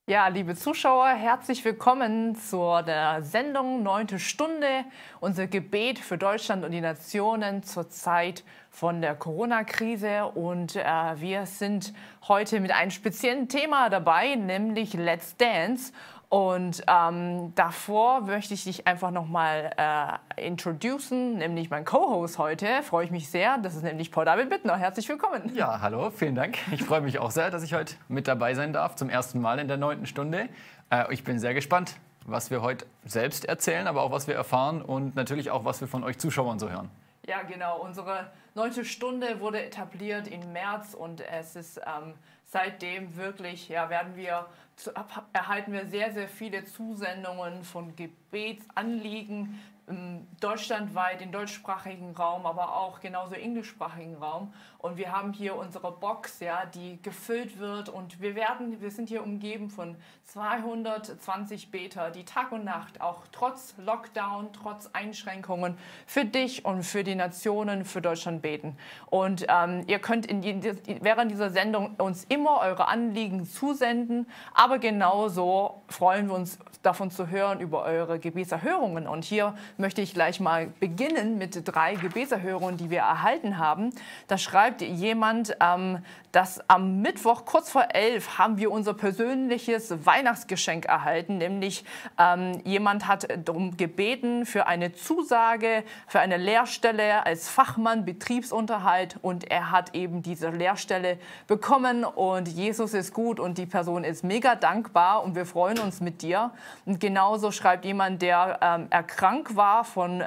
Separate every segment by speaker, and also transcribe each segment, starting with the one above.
Speaker 1: Ja, liebe Zuschauer, herzlich willkommen zur der Sendung 9. Stunde, unser Gebet für Deutschland und die Nationen zur Zeit von der Corona-Krise. Und wir sind heute mit einem speziellen Thema dabei, nämlich Let's Dance. Und davor möchte ich dich einfach nochmal introducen, nämlich mein Co-Host heute. Freue ich mich sehr. Das ist nämlich Paul David Bittner. Herzlich willkommen.
Speaker 2: Ja, hallo, vielen Dank. Ich freue mich auch sehr, dass ich heute mit dabei sein darf, zum ersten Mal in der 9. Stunde. Ich bin sehr gespannt, was wir heute selbst erzählen, aber auch was wir erfahren und natürlich auch, was wir von euch Zuschauern so hören.
Speaker 1: Ja, genau. Unsere 9. Stunde wurde etabliert im März und es ist seitdem wirklich, ja, erhalten wir sehr, sehr viele Zusendungen von Gebetsanliegen deutschlandweit, im deutschsprachigen Raum, aber auch genauso im englischsprachigen Raum. Und wir haben hier unsere Box, ja, die gefüllt wird und wir sind hier umgeben von 220 Beter, die Tag und Nacht, auch trotz Lockdown, trotz Einschränkungen, für dich und für die Nationen, für Deutschland beten. Und ihr könnt während dieser Sendung uns immer eure Anliegen zusenden, aber genauso freuen wir uns davon zu hören über eure Gebetserhörungen. Und hier möchte ich gleich mal beginnen mit 3 Gebetserhörungen, die wir erhalten haben. Da schreibt jemand, dass am Mittwoch kurz vor 11 haben wir unser persönliches Weihnachtsgeschenk erhalten, nämlich jemand hat darum gebeten für eine Zusage, für eine Lehrstelle als Fachmann Betriebsunterhalt und er hat eben diese Lehrstelle bekommen und Jesus ist gut und die Person ist mega dankbar und wir freuen uns mit dir. Und genauso schreibt jemand, der erkrankt war von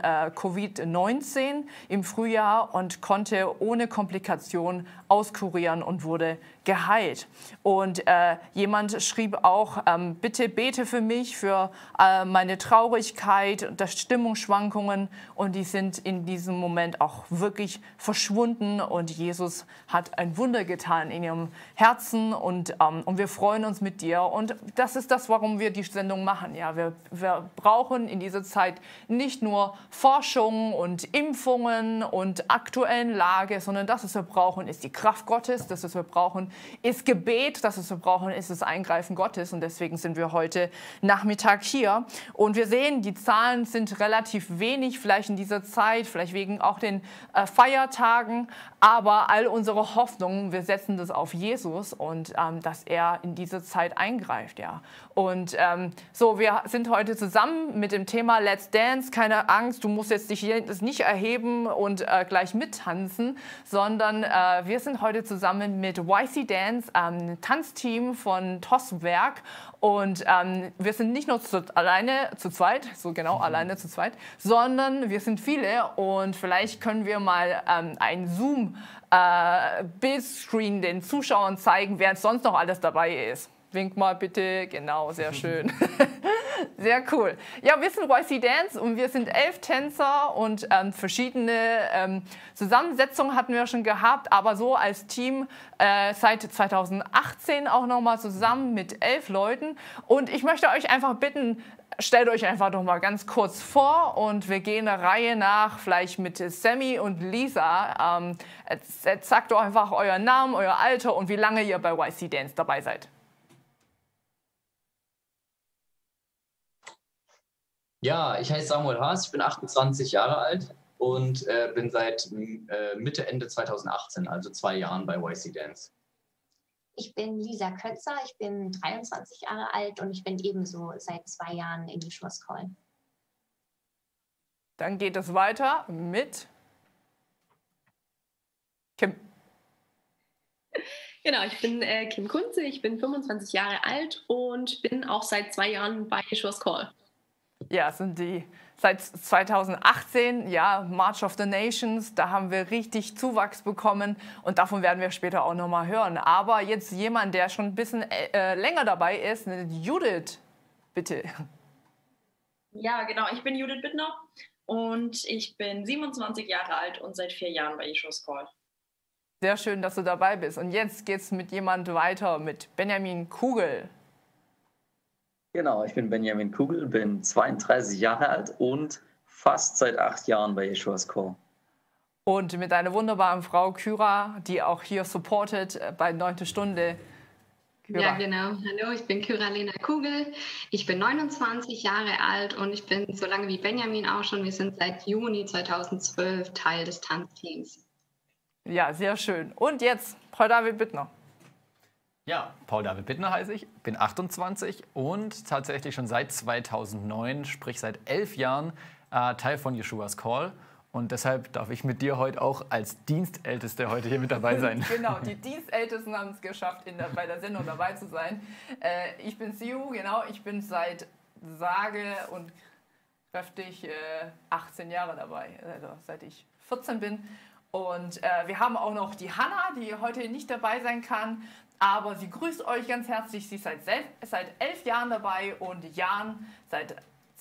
Speaker 1: Covid-19 im Frühjahr und konnte ohne Komplikation auskurieren und wurde geheilt. Und jemand schrieb auch, bitte bete für mich, für meine Traurigkeit und Stimmungsschwankungen. Und die sind in diesem Moment auch wirklich verschwunden. Und Jesus hat ein Wunder getan in ihrem Herzen. Und wir freuen uns mit dir. Und das ist das, warum wir die Sendung machen. Ja, wir brauchen in dieser Zeit nicht nur Forschung und Impfungen und aktuellen Lage, sondern das, was wir brauchen, ist die Kraft Gottes. Das, was wir brauchen, ist Gebet. Das, was wir brauchen, ist das Eingreifen Gottes. Und deswegen sind wir heute Nachmittag hier. Und wir sehen, die Zahlen sind relativ wenig, vielleicht in dieser Zeit, vielleicht wegen auch den Feiertagen. Aber all unsere Hoffnungen, wir setzen das auf Jesus und dass er in diese Zeit eingreift. Ja. Und so, wir sind heute zusammen mit dem Thema Let's Dance. Keine Angst, du musst jetzt dich nicht erheben und gleich mittanzen, sondern wir sind heute zusammen mit YC Dance, Tanzteam von Toswerk. Und wir sind nicht nur alleine zu zweit, alleine zu zweit, sondern wir sind viele und vielleicht können wir mal ein Zoom-Bildscreen den Zuschauern zeigen, wer sonst noch alles dabei ist. Wink mal bitte, genau, sehr schön. Sehr cool. Ja, wir sind YC Dance und wir sind 11 Tänzer und verschiedene Zusammensetzungen hatten wir schon gehabt, aber so als Team seit 2018 auch nochmal zusammen mit 11 Leuten. Und ich möchte euch einfach bitten, stellt euch einfach noch mal ganz kurz vor und wir gehen der Reihe nach, vielleicht mit Sammy und Lisa. Sagt doch einfach euren Namen, euer Alter und wie lange ihr bei YC Dance dabei seid.
Speaker 3: Ja, ich heiße Samuel Haas, ich bin 28 Jahre alt und bin seit Mitte, Ende 2018, also 2 Jahren bei YC Dance.
Speaker 4: Ich bin Lisa Kötzer, ich bin 23 Jahre alt und ich bin ebenso seit 2 Jahren in die Schloss Call.
Speaker 1: Dann geht es weiter mit Kim.
Speaker 5: Genau, ich bin Kim Kunze, ich bin 25 Jahre alt und bin auch seit 2 Jahren bei Schloss Call.
Speaker 1: Ja, sind die seit 2018, ja, March of the Nations, da haben wir richtig Zuwachs bekommen und davon werden wir später auch nochmal hören. Aber jetzt jemand, der schon ein bisschen länger dabei ist, Judith, bitte.
Speaker 6: Ja, genau, ich bin Judith Bittner und ich bin 27 Jahre alt und seit 4 Jahren bei Schloss Call.
Speaker 1: Sehr schön, dass du dabei bist. Und jetzt geht's mit jemand weiter, mit Benjamin Kugel.
Speaker 7: Genau, ich bin Benjamin Kugel, bin 32 Jahre alt und fast seit 8 Jahren bei Yeshua's Call.
Speaker 1: Und mit einer wunderbaren Frau Kyra, die auch hier supportet bei 9. Stunde.
Speaker 5: Ja, genau. Hallo, ich bin Kyra-Lena Kugel. Ich bin 29 Jahre alt und ich bin so lange wie Benjamin auch schon. Wir sind seit Juni 2012 Teil des Tanzteams.
Speaker 1: Ja, sehr schön. Und jetzt Paul David Bittner.
Speaker 2: Ja, Paul David Bittner heiße ich, bin 28 und tatsächlich schon seit 2009, sprich seit 11 Jahren, Teil von Yeshua's Call. Und deshalb darf ich mit dir heute auch als Dienstälteste heute hier mit dabei sein.
Speaker 1: Genau, die Dienstältesten haben es geschafft, bei der Sendung dabei zu sein. Ich bin Siu, genau, ich bin seit sage und kräftig 18 Jahre dabei, also seit ich 14 bin. Und wir haben auch noch die Hanna, die heute nicht dabei sein kann, aber sie grüßt euch ganz herzlich. Sie ist seit 11 Jahren dabei und Jan seit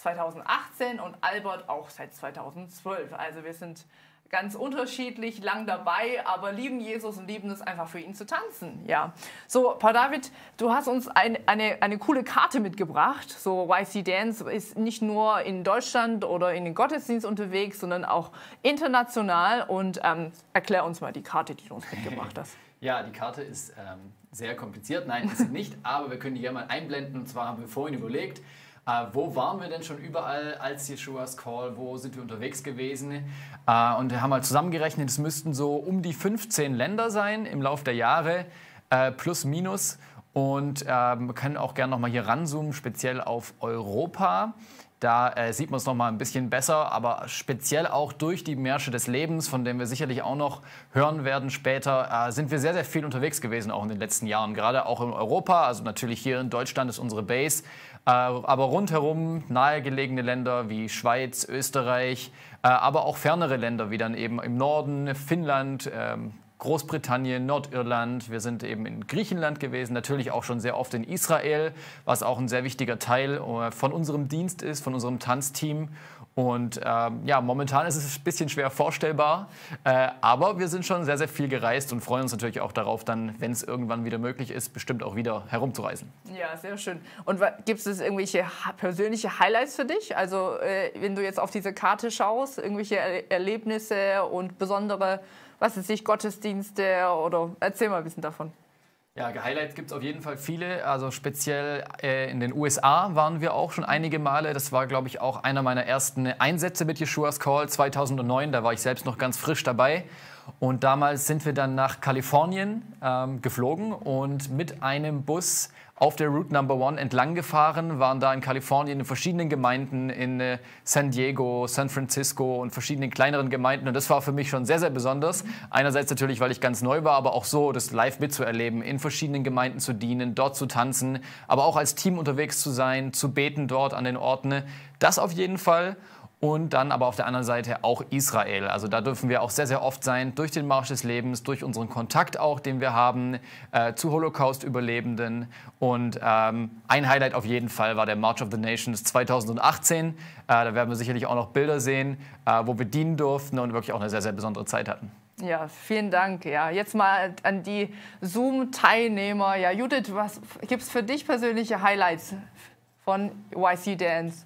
Speaker 1: 2018 und Albert auch seit 2012. Also wir sind ganz unterschiedlich lang dabei, aber lieben Jesus und lieben es einfach für ihn zu tanzen. Ja. So, Paul David, du hast uns eine coole Karte mitgebracht. So, YC Dance ist nicht nur in Deutschland oder in den Gottesdienst unterwegs, sondern auch international. Und erklär uns mal die Karte, die du uns mitgebracht hast.
Speaker 2: Ja, die Karte ist sehr kompliziert. Nein, ist sie nicht, aber wir können die gerne mal einblenden. Und zwar haben wir vorhin überlegt, wo waren wir denn schon überall als Yeshua's Call? Wo sind wir unterwegs gewesen? Und wir haben mal zusammengerechnet, es müssten so um die 15 Länder sein im Laufe der Jahre, plus minus. Und wir können auch gerne noch mal hier ranzoomen, speziell auf Europa. Da sieht man es noch mal ein bisschen besser, aber speziell auch durch die Märsche des Lebens, von dem wir sicherlich auch noch hören werden später, sind wir sehr, sehr viel unterwegs gewesen, auch in den letzten Jahren. Gerade auch in Europa, also natürlich hier in Deutschland ist unsere Base, aber rundherum nahegelegene Länder wie Schweiz, Österreich, aber auch fernere Länder wie dann eben im Norden, Finnland, Großbritannien, Nordirland, wir sind eben in Griechenland gewesen, natürlich auch schon sehr oft in Israel, was auch ein sehr wichtiger Teil von unserem Dienst ist, von unserem Tanzteam. Und ja, momentan ist es ein bisschen schwer vorstellbar, aber wir sind schon sehr, sehr viel gereist und freuen uns natürlich auch darauf, dann, wenn es irgendwann wieder möglich ist, bestimmt auch wieder herumzureisen.
Speaker 1: Ja, sehr schön. Und gibt es irgendwelche persönliche Highlights für dich? Also wenn du jetzt auf diese Karte schaust, irgendwelche Erlebnisse und besondere, was weiß ich, Gottesdienste oder erzähl mal ein bisschen davon.
Speaker 2: Ja, Highlights gibt es auf jeden Fall viele. Also speziell in den USA waren wir auch schon einige Male. Das war, glaube ich, auch einer meiner ersten Einsätze mit Yeshua's Call 2009. Da war ich selbst noch ganz frisch dabei. Und damals sind wir dann nach Kalifornien geflogen und mit einem Bus auf der Route Number 1 entlang gefahren, waren da in Kalifornien in verschiedenen Gemeinden, in San Diego, San Francisco und verschiedenen kleineren Gemeinden. Und das war für mich schon sehr, sehr besonders. Einerseits natürlich, weil ich ganz neu war, aber auch so, das live mitzuerleben, in verschiedenen Gemeinden zu dienen, dort zu tanzen, aber auch als Team unterwegs zu sein, zu beten dort an den Orten. Das auf jeden Fall. Und dann aber auf der anderen Seite auch Israel. Also da dürfen wir auch sehr, sehr oft sein, durch den Marsch des Lebens, durch unseren Kontakt auch, den wir haben, zu Holocaust-Überlebenden. Und ein Highlight auf jeden Fall war der March of the Nations 2018. Da werden wir sicherlich auch noch Bilder sehen, wo wir dienen durften und wirklich auch eine sehr, sehr besondere Zeit hatten.
Speaker 1: Ja, vielen Dank. Ja, jetzt mal an die Zoom-Teilnehmer. Ja, Judith, was gibt es für dich persönliche Highlights von YC Dance?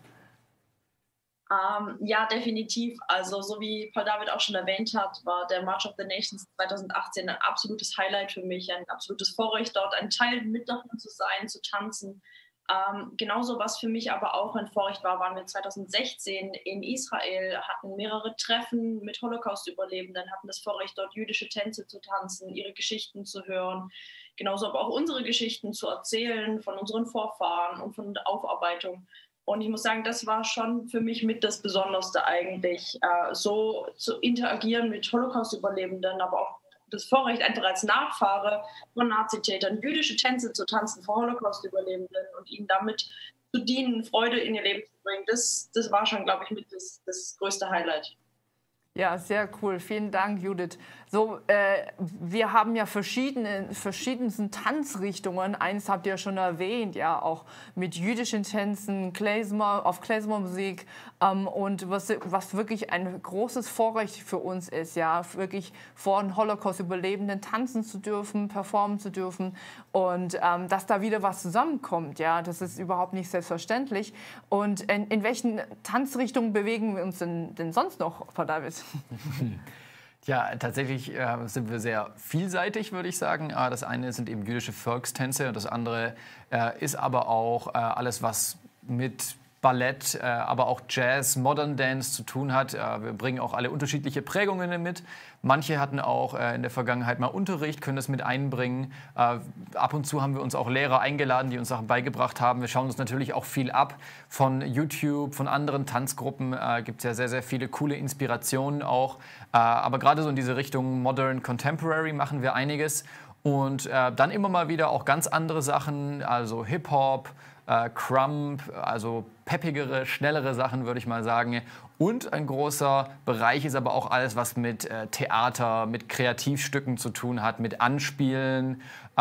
Speaker 6: Ja, definitiv. Also so wie Paul David auch schon erwähnt hat, war der March of the Nations 2018 ein absolutes Highlight für mich, ein absolutes Vorrecht, dort ein Teil mit davon zu sein, zu tanzen. Genauso, was für mich aber auch ein Vorrecht war, waren wir 2016 in Israel, hatten mehrere Treffen mit Holocaust-Überlebenden, hatten das Vorrecht, dort jüdische Tänze zu tanzen, ihre Geschichten zu hören, genauso aber auch unsere Geschichten zu erzählen von unseren Vorfahren und von der Aufarbeitung. Und ich muss sagen, das war schon für mich mit das Besonderste eigentlich, so zu interagieren mit Holocaust-Überlebenden, aber auch das Vorrecht, einfach als Nachfahre von Nazitätern jüdische Tänze zu tanzen vor Holocaust-Überlebenden und ihnen damit zu dienen, Freude in ihr Leben zu bringen. Das war schon, glaube ich, mit das größte Highlight.
Speaker 1: Ja, sehr cool. Vielen Dank, Judith. So, wir haben ja verschiedensten Tanzrichtungen. Eins habt ihr schon erwähnt, ja, auch mit jüdischen Tänzen, auf Klezmer-Musik. Und was wirklich ein großes Vorrecht für uns ist, ja, wirklich vor den Holocaust-Überlebenden tanzen zu dürfen, performen zu dürfen. Und dass da wieder was zusammenkommt, ja, das ist überhaupt nicht selbstverständlich. Und in welchen Tanzrichtungen bewegen wir uns denn sonst noch, Frau David?
Speaker 2: Ja, tatsächlich sind wir sehr vielseitig, würde ich sagen. Das eine sind eben jüdische Volkstänze und das andere ist aber auch alles, was mit Ballett, aber auch Jazz, Modern Dance zu tun hat. Wir bringen auch alle unterschiedliche Prägungen mit. Manche hatten auch in der Vergangenheit mal Unterricht, können das mit einbringen. Ab und zu haben wir uns auch Lehrer eingeladen, die uns Sachen beigebracht haben. Wir schauen uns natürlich auch viel ab von YouTube, von anderen Tanzgruppen. Gibt es ja sehr, sehr viele coole Inspirationen auch. Aber gerade so in diese Richtung Modern Contemporary machen wir einiges. Und dann immer mal wieder auch ganz andere Sachen, also Hip-Hop, Crump, also peppigere, schnellere Sachen, würde ich mal sagen. Und ein großer Bereich ist aber auch alles, was mit Theater, mit Kreativstücken zu tun hat, mit Anspielen,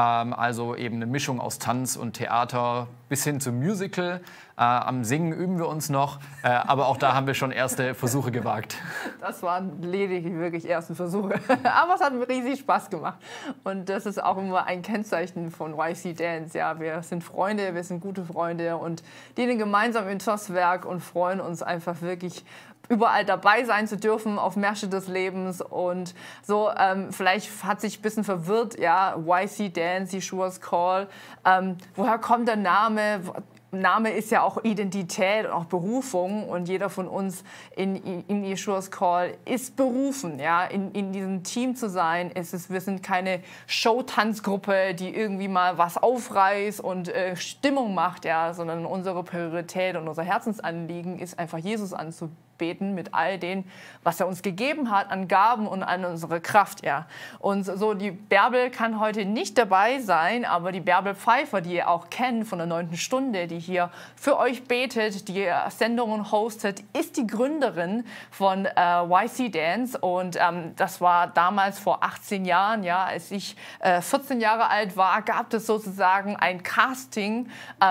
Speaker 2: also eben eine Mischung aus Tanz und Theater bis hin zum Musical. Am Singen üben wir uns noch, aber auch da haben wir schon erste Versuche gewagt.
Speaker 1: Das waren lediglich wirklich erste Versuche, aber es hat mir riesig Spaß gemacht. Und das ist auch immer ein Kennzeichen von YC Dance. Ja, wir sind Freunde, wir sind gute Freunde und dienen gemeinsam in das Werk und freuen uns einfach wirklich, überall dabei sein zu dürfen auf Märsche des Lebens und so. Vielleicht hat sich ein bisschen verwirrt, ja, YC Dance, Yeshua's Call. Woher kommt der Name? Name ist ja auch Identität und auch Berufung und jeder von uns in Yeshua's Call ist berufen, ja, in diesem Team zu sein. Wir sind keine Showtanzgruppe, die irgendwie mal was aufreißt und Stimmung macht, ja, sondern unsere Priorität und unser Herzensanliegen ist einfach Jesus anzubeten mit all dem, was er uns gegeben hat an Gaben und an unsere Kraft, ja. Und so, die Bärbel kann heute nicht dabei sein, aber die Bärbel Pfeiffer, die ihr auch kennt von der 9. Stunde, die hier für euch betet, die Sendungen hostet, ist die Gründerin von YC Dance und das war damals vor 18 Jahren, ja, als ich 14 Jahre alt war, gab es sozusagen ein Casting,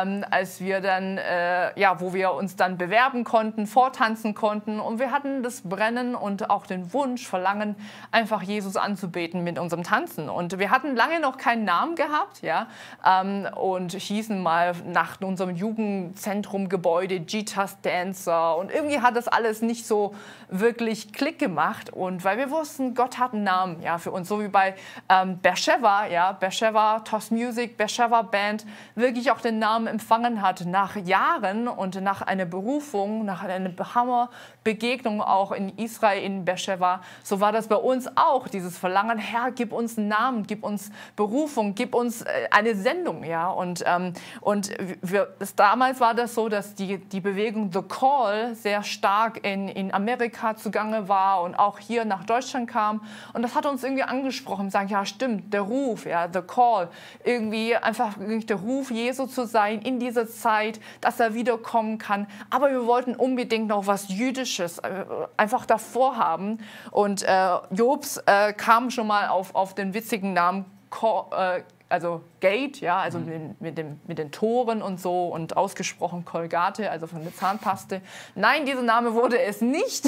Speaker 1: als wir dann, ja, wo wir uns dann bewerben konnten, vortanzen konnten. Und wir hatten das Brennen und auch den Wunsch, Verlangen, einfach Jesus anzubeten mit unserem Tanzen. Und wir hatten lange noch keinen Namen gehabt, ja, und hießen mal nach unserem Jugendzentrum-Gebäude Jitas Dancer. Und irgendwie hat das alles nicht so wirklich Klick gemacht. Und weil wir wussten, Gott hat einen Namen, ja, für uns, so wie bei Beersheba, ja, Beersheba, Toss Music, Beersheba Band, wirklich auch den Namen empfangen hat nach Jahren und nach einer Berufung, nach einer Hammer-Begegnung auch in Israel, in Beersheba. So war das bei uns auch, dieses Verlangen, Herr, gib uns einen Namen, gib uns Berufung, gib uns eine Sendung, ja. Und damals war das so, dass die Bewegung The Call sehr stark in Amerika zugange war und auch hier nach Deutschland kam. Und das hat uns irgendwie angesprochen, sagen, ja stimmt, der Ruf, ja, The Call, irgendwie einfach der Ruf Jesu zu sein in dieser Zeit, dass er wiederkommen kann. Aber wir wollten unbedingt noch was Jüdisches einfach davor haben. Und Jobs kam schon mal auf den witzigen Namen also Gate, ja, also mit den Toren und so und ausgesprochen Colgate, also von der Zahnpaste. Nein, dieser Name wurde es nicht.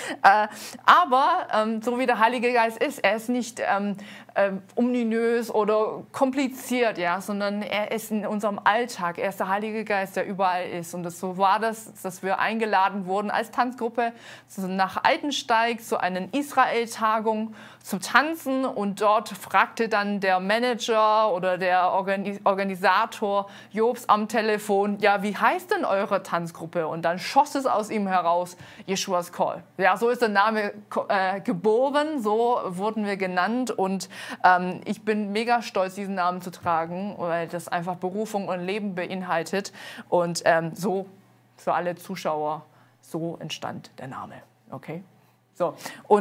Speaker 1: Aber so wie der Heilige Geist ist, er ist nicht ominös oder kompliziert, ja, sondern er ist in unserem Alltag. Er ist der Heilige Geist, der überall ist. Und so war das, dass wir eingeladen wurden als Tanzgruppe nach Altensteig zu einer Israel-Tagung zum Tanzen. Und dort fragte dann der Manager oder der Organisator Jobs am Telefon, ja, wie heißt denn eure Tanzgruppe? Und dann schoss es aus ihm heraus, Yeshua's Call. Ja, so ist der Name geboren, so wurden wir genannt und ich bin mega stolz, diesen Namen zu tragen, weil das einfach Berufung und Leben beinhaltet und so für alle Zuschauer, so entstand der Name, okay? So,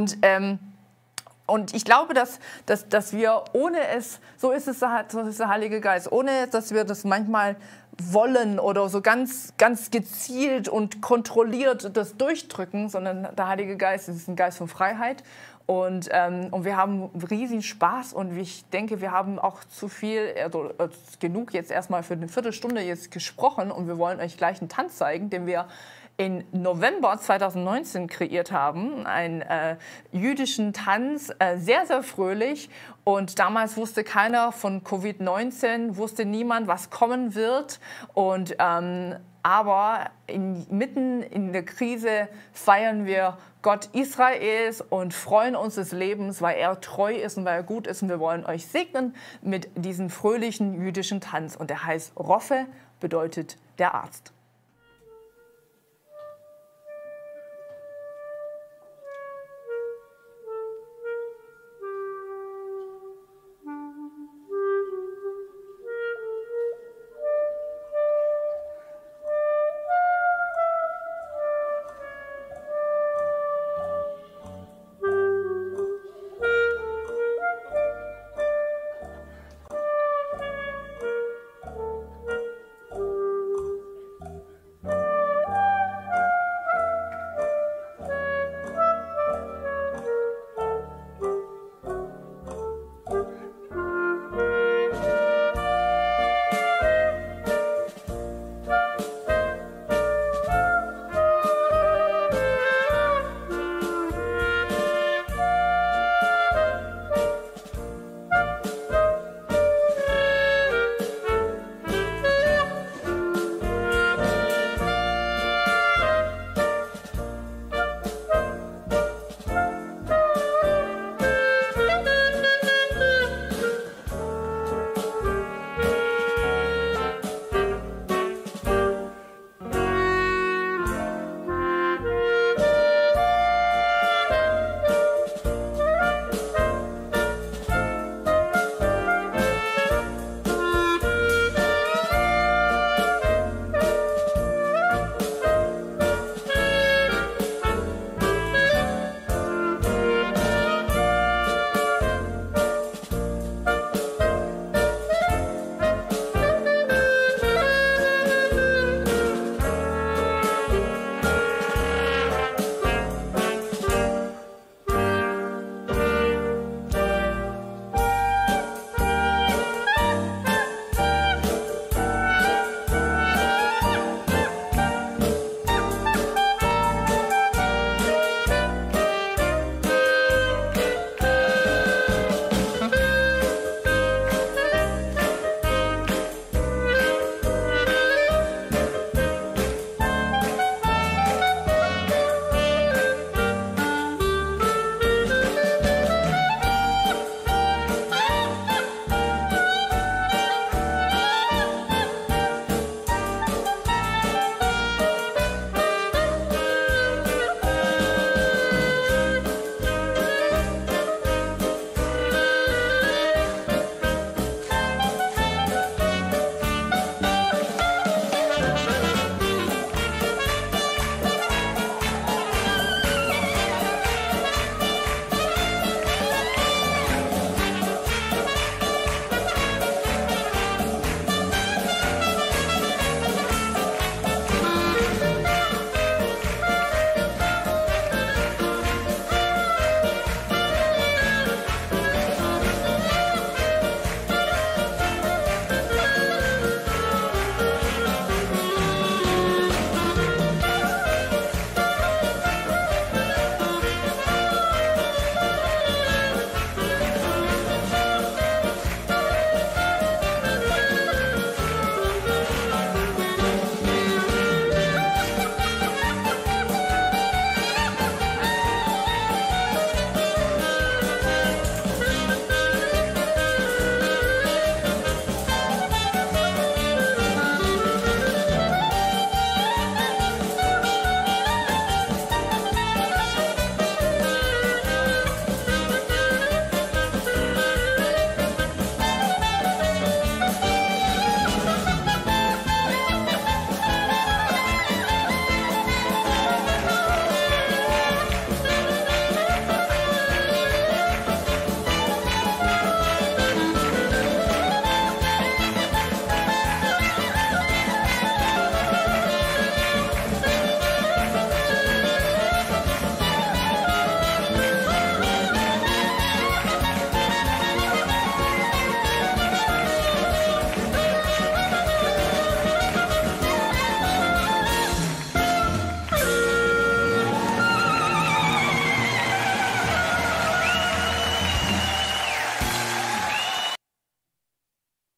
Speaker 1: und ich glaube, dass wir ohne es, so ist der Heilige Geist, ohne dass wir das manchmal wollen oder so ganz, ganz gezielt und kontrolliert das durchdrücken, sondern der Heilige Geist ist ein Geist von Freiheit. Und wir haben riesigen Spaß und ich denke, wir haben auch zu viel, also genug jetzt erstmal für eine Viertelstunde jetzt gesprochen und wir wollen euch gleich einen Tanz zeigen, den wir im November 2019 kreiert haben, einen jüdischen Tanz, sehr, sehr fröhlich. Und damals wusste keiner von Covid-19, wusste niemand, was kommen wird. Und Aber mitten in der Krise feiern wir Gott Israels und freuen uns des Lebens, weil er treu ist und weil er gut ist. Und wir wollen euch segnen mit diesem fröhlichen jüdischen Tanz. Und der heißt Roffe, bedeutet der Arzt.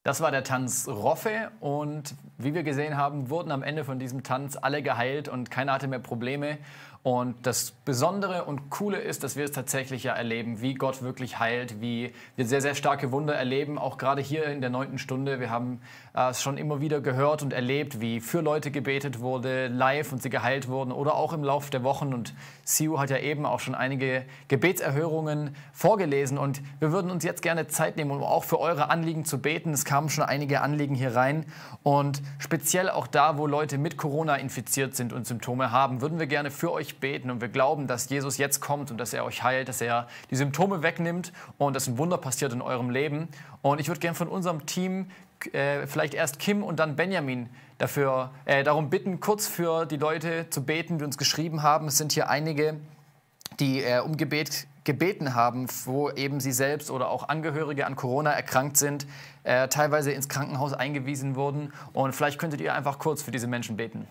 Speaker 2: Das war der Tanz Roffe und wie wir gesehen haben, wurden am Ende von diesem Tanz alle geheilt und keiner hatte mehr Probleme. Und das Besondere und Coole ist, dass wir es tatsächlich ja erleben, wie Gott wirklich heilt, wie wir sehr, sehr starke Wunder erleben, auch gerade hier in der 9. Stunde. Wir haben es schon immer wieder gehört und erlebt, wie für Leute gebetet wurde, live und sie geheilt wurden oder auch im Laufe der Wochen. Und Siu hat ja eben auch schon einige Gebetserhörungen vorgelesen und wir würden uns jetzt gerne Zeit nehmen, um auch für eure Anliegen zu beten. Es kamen schon einige Anliegen hier rein und speziell auch da, wo Leute mit Corona infiziert sind und Symptome haben, würden wir gerne für euch beten und wir glauben, dass Jesus jetzt kommt und dass er euch heilt, dass er die Symptome wegnimmt und dass ein Wunder passiert in eurem Leben. Und ich würde gerne von unserem Team, vielleicht erst Kim und dann Benjamin, darum bitten, kurz für die Leute zu beten, die uns geschrieben haben. Es sind hier einige, die um Gebet gebeten haben, wo eben sie selbst oder auch Angehörige an Corona erkrankt sind, teilweise ins Krankenhaus eingewiesen wurden. Und vielleicht könntet ihr einfach kurz für diese Menschen beten.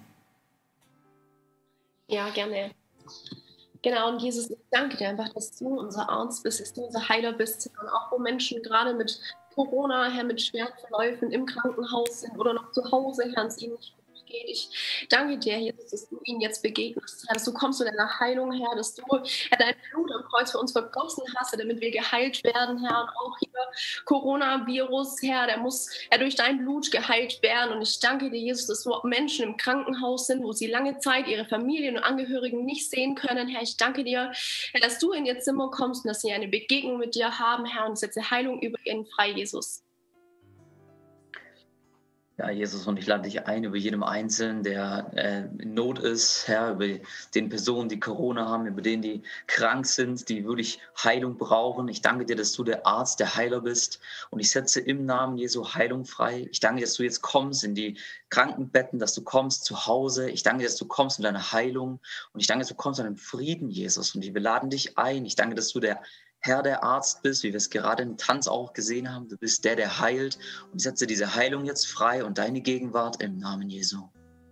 Speaker 8: Ja, gerne. Genau, und Jesus, ich danke dir einfach, dass du unser Arzt bist, dass du unser Heiler bist. Und auch wo Menschen gerade mit Corona, Herr, mit schweren Verläufen im Krankenhaus sind oder noch zu Hause, Herr, es ihnen nicht gut geht. Ich danke dir, Jesus, dass du ihnen jetzt begegnest, Herr, dass du kommst zu deiner Heilung, Herr, dass du dein Blut am Kreuz für uns vergossen hast, damit wir geheilt werden, Herr. Und auch hier Coronavirus, Herr, der muss durch dein Blut geheilt werden. Und ich danke dir, Jesus, dass wo Menschen im Krankenhaus sind, wo sie lange Zeit ihre Familien und Angehörigen nicht sehen können, Herr. Ich danke dir, Herr, dass du in ihr Zimmer kommst und dass sie eine Begegnung mit dir haben, Herr, und setze Heilung über ihnen frei, Jesus.
Speaker 7: Ja, Jesus, und ich lade dich ein, über jedem Einzelnen, der in Not ist, Herr, über den Personen, die Corona haben, über denen, die krank sind, die wirklich Heilung brauchen. Ich danke dir, dass du der Arzt, der Heiler bist. Und ich setze im Namen Jesu Heilung frei. Ich danke dir, dass du jetzt kommst in die Krankenbetten, dass du kommst zu Hause. Ich danke dir, dass du kommst in deine Heilung. Und ich danke, dass du kommst in deinen Frieden, Jesus. Und wir laden dich ein. Ich danke, dass du der Herr, der Arzt bist, wie wir es gerade im Tanz auch gesehen haben. Du bist der, der heilt. Und ich setze diese Heilung jetzt frei und deine Gegenwart im Namen Jesu.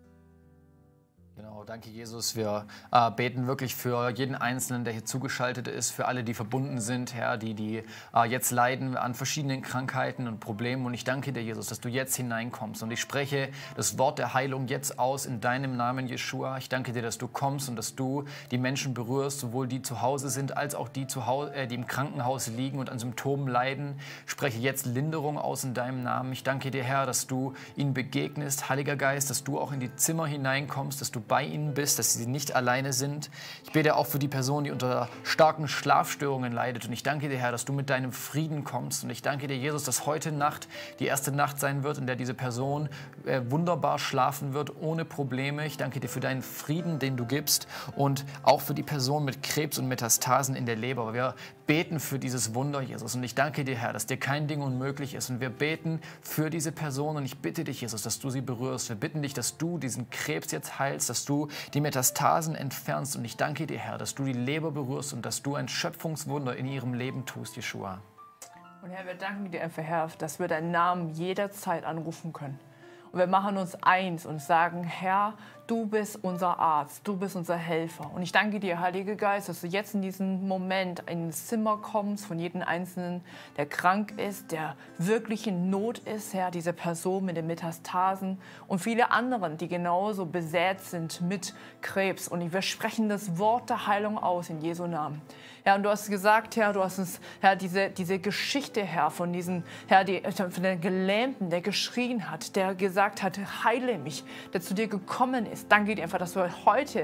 Speaker 2: Genau, danke Jesus. Wir beten wirklich für jeden Einzelnen, der hier zugeschaltet ist, für alle, die verbunden sind, Herr, die jetzt leiden an verschiedenen Krankheiten und Problemen. Und ich danke dir, Jesus, dass du jetzt hineinkommst. Und ich spreche das Wort der Heilung jetzt aus in deinem Namen, Jeschua. Ich danke dir, dass du kommst und dass du die Menschen berührst, sowohl die zu Hause sind, als auch die im Krankenhaus liegen und an Symptomen leiden. Ich spreche jetzt Linderung aus in deinem Namen. Ich danke dir, Herr, dass du ihnen begegnest, Heiliger Geist, dass du auch in die Zimmer hineinkommst, dass du bei ihnen bist, dass sie nicht alleine sind. Ich bete auch für die Person, die unter starken Schlafstörungen leidet. Und ich danke dir, Herr, dass du mit deinem Frieden kommst. Und ich danke dir, Jesus, dass heute Nacht die erste Nacht sein wird, in der diese Person wunderbar schlafen wird, ohne Probleme. Ich danke dir für deinen Frieden, den du gibst. Und auch für die Person mit Krebs und Metastasen in der Leber. Wir beten für dieses Wunder, Jesus. Und ich danke dir, Herr, dass dir kein Ding unmöglich ist. Und wir beten für diese Person. Und ich bitte dich, Jesus, dass du sie berührst. Wir bitten dich, dass du diesen Krebs jetzt heilst, dass du die Metastasen entfernst. Und ich danke dir, Herr, dass du die Leber berührst und dass du ein Schöpfungswunder in ihrem Leben tust, Jeschua.
Speaker 1: Und Herr, wir danken dir einfach, Herr, dass wir deinen Namen jederzeit anrufen können. Und wir machen uns eins und sagen, Herr, du bist unser Arzt, du bist unser Helfer. Und ich danke dir, Heiliger Geist, dass du jetzt in diesem Moment ins Zimmer kommst von jedem Einzelnen, der krank ist, der wirklich in Not ist, Herr, diese Person mit den Metastasen und viele anderen, die genauso besät sind mit Krebs. Und wir sprechen das Wort der Heilung aus in Jesu Namen. Herr, und du hast gesagt, Herr, du hast uns, Herr, diese Geschichte, Herr, von diesem, Herr, von dem Gelähmten, der geschrien hat, der gesagt hat, heile mich, der zu dir gekommen ist. Danke dir einfach, dass wir heute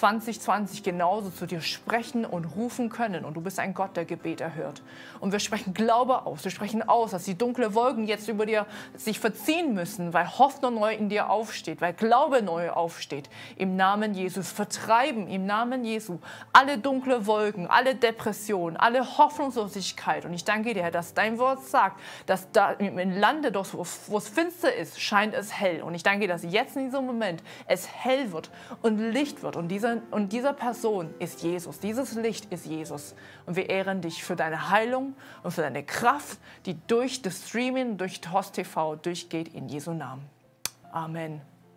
Speaker 1: 2020 genauso zu dir sprechen und rufen können. Und du bist ein Gott, der Gebet erhört. Und wir sprechen Glaube aus. Wir sprechen aus, dass die dunklen Wolken jetzt über dir sich verziehen müssen, weil Hoffnung neu in dir aufsteht, weil Glaube neu aufsteht. Im Namen Jesus vertreiben, im Namen Jesu, alle dunklen Wolken, alle Depression, alle Hoffnungslosigkeit. Und ich danke dir, Herr, dass dein Wort sagt, dass da im Lande, wo es finster ist, scheint es hell. Und ich danke dir, dass jetzt in diesem Moment es hell wird und Licht wird. Und dieser Person ist Jesus. Dieses Licht ist Jesus. Und wir ehren dich für deine Heilung und für deine Kraft, die durch das Streaming, durch TOS TV durchgeht, in Jesu Namen. Amen.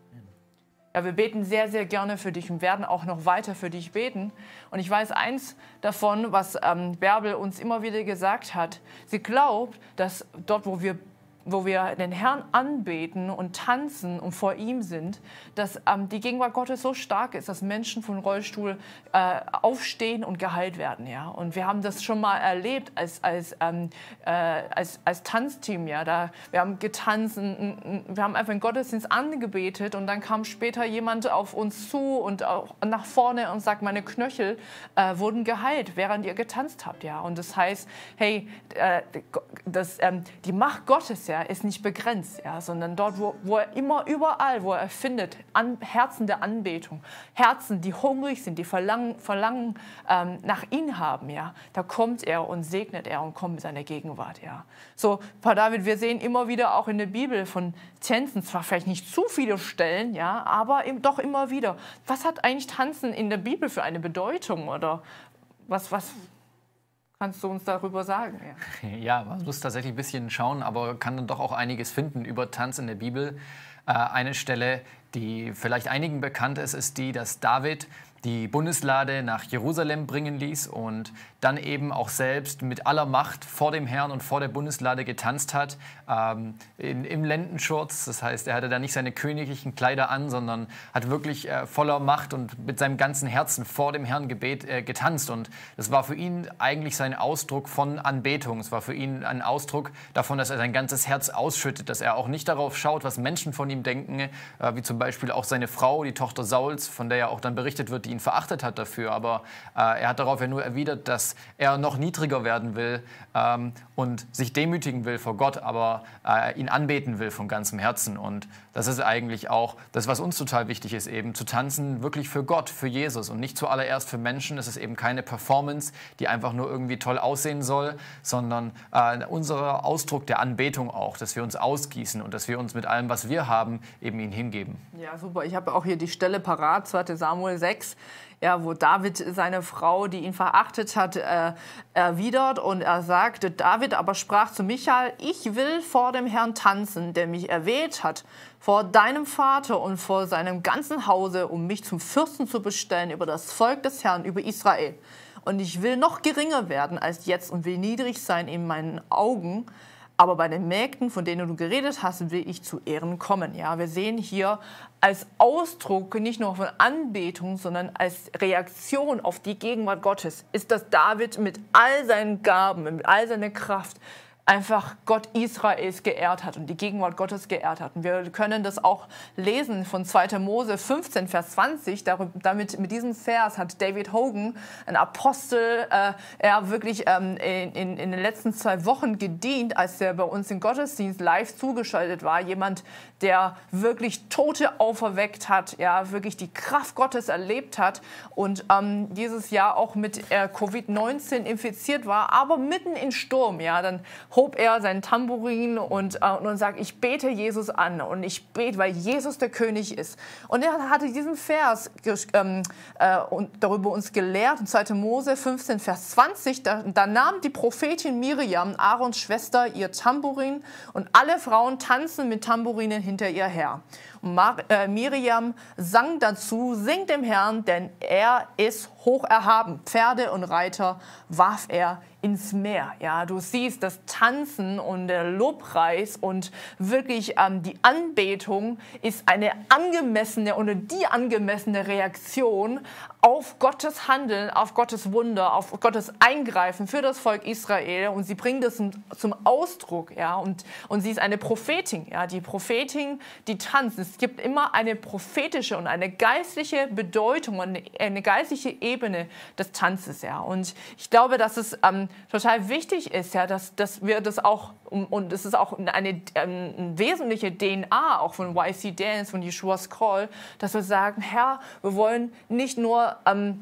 Speaker 1: Ja, wir beten sehr, sehr gerne für dich und werden auch noch weiter für dich beten. Und ich weiß eins davon, was Bärbel uns immer wieder gesagt hat. Sie glaubt, dass dort, wo wir wo wir den Herrn anbeten und tanzen und vor ihm sind, dass die Gegenwart Gottes so stark ist, dass Menschen vom Rollstuhl aufstehen und geheilt werden. Ja? Und wir haben das schon mal erlebt als Tanzteam. Ja? Wir haben getanzt, wir haben einfach den Gottesdienst angebetet und dann kam später jemand auf uns zu und auch nach vorne und sagt, meine Knöchel wurden geheilt, während ihr getanzt habt. Ja? Und das heißt, hey, die Macht Gottes ist nicht begrenzt, sondern dort, wo er immer, überall, wo er findet, Herzen der Anbetung, Herzen, die hungrig sind, die Verlangen nach ihm haben, da kommt er und segnet er und kommt mit seiner Gegenwart. Ja. So, Pater David, wir sehen immer wieder auch in der Bibel von Tänzen, zwar vielleicht nicht zu viele Stellen, aber eben doch immer wieder. Was hat eigentlich Tanzen in der Bibel für eine Bedeutung oder was kannst du uns darüber sagen?
Speaker 2: Ja, man muss tatsächlich ein bisschen schauen, aber kann dann doch auch einiges finden über Tanz in der Bibel. Eine Stelle, die vielleicht einigen bekannt ist, ist die, dass David die Bundeslade nach Jerusalem bringen ließ und dann eben auch selbst mit aller Macht vor dem Herrn und vor der Bundeslade getanzt hat, im Lendenschurz. Das heißt, er hatte da nicht seine königlichen Kleider an, sondern hat wirklich voller Macht und mit seinem ganzen Herzen vor dem Herrn getanzt. Und das war für ihn eigentlich sein Ausdruck von Anbetung. Es war für ihn ein Ausdruck davon, dass er sein ganzes Herz ausschüttet, dass er auch nicht darauf schaut, was Menschen von ihm denken, wie zum Beispiel auch seine Frau, die Tochter Sauls, von der ja auch dann berichtet wird, die ihn verachtet hat dafür. Aber er hat darauf ja nur erwidert, dass er noch niedriger werden will und sich demütigen will vor Gott, aber ihn anbeten will von ganzem Herzen. Und das ist eigentlich auch das, was uns total wichtig ist, eben zu tanzen wirklich für Gott, für Jesus und nicht zuallererst für Menschen. Es ist eben keine Performance, die einfach nur irgendwie toll aussehen soll, sondern unser Ausdruck der Anbetung auch, dass wir uns ausgießen und dass wir uns mit allem, was wir haben, eben ihn hingeben.
Speaker 1: Ja, super. Ich habe auch hier die Stelle parat, 2. Samuel 6, wo David seine Frau, die ihn verachtet hat, erwidert. Und er sagte, David aber sprach zu Michael, ich will vor dem Herrn tanzen, der mich erwählt hat, vor deinem Vater und vor seinem ganzen Hause, um mich zum Fürsten zu bestellen über das Volk des Herrn, über Israel. Und ich will noch geringer werden als jetzt und will niedrig sein in meinen Augen. Aber bei den Mägden, von denen du geredet hast, will ich zu Ehren kommen. Ja, wir sehen hier als Ausdruck nicht nur von Anbetung, sondern als Reaktion auf die Gegenwart Gottes, ist, dass David mit all seinen Gaben, mit all seiner Kraft einfach Gott Israels geehrt hat und die Gegenwart Gottes geehrt hat. Und wir können das auch lesen von 2. Mose 15, Vers 20. Mit diesem Vers hat David Hogan, ein Apostel, er wirklich in den letzten 2 Wochen gedient, als er bei uns im Gottesdienst live zugeschaltet war. Jemand, der wirklich Tote auferweckt hat, ja, wirklich die Kraft Gottes erlebt hat und dieses Jahr auch mit Covid-19 infiziert war, aber mitten im Sturm, ja, dann hob er sein Tambourin und sagt, ich bete Jesus an und ich bete, weil Jesus der König ist. Und er hatte diesen Vers und darüber uns gelehrt, in 2. Mose 15, Vers 20, da nahm die Prophetin Miriam, Aarons Schwester, ihr Tambourin und alle Frauen tanzen mit Tambourinen hinter ihr her. Und Miriam sang dazu, singt dem Herrn, denn er ist hoch erhaben. Pferde und Reiter warf er ins Meer. Ja, du siehst das Tanzen und der Lobpreis und wirklich die Anbetung ist eine angemessene oder die angemessene Reaktion auf Gottes Handeln, auf Gottes Wunder, auf Gottes Eingreifen für das Volk Israel. Und sie bringt das zum Ausdruck. Ja, und sie ist eine Prophetin. Ja, die Prophetin, die tanzt. Es gibt immer eine prophetische und eine geistliche Bedeutung, eine geistliche Ebene des Tanzes. Ja. Und ich glaube, dass es total wichtig ist, ja, dass wir das auch, und es ist auch eine wesentliche DNA auch von YC Dance, von Yeshua's Call, dass wir sagen, Herr, wir wollen nicht nur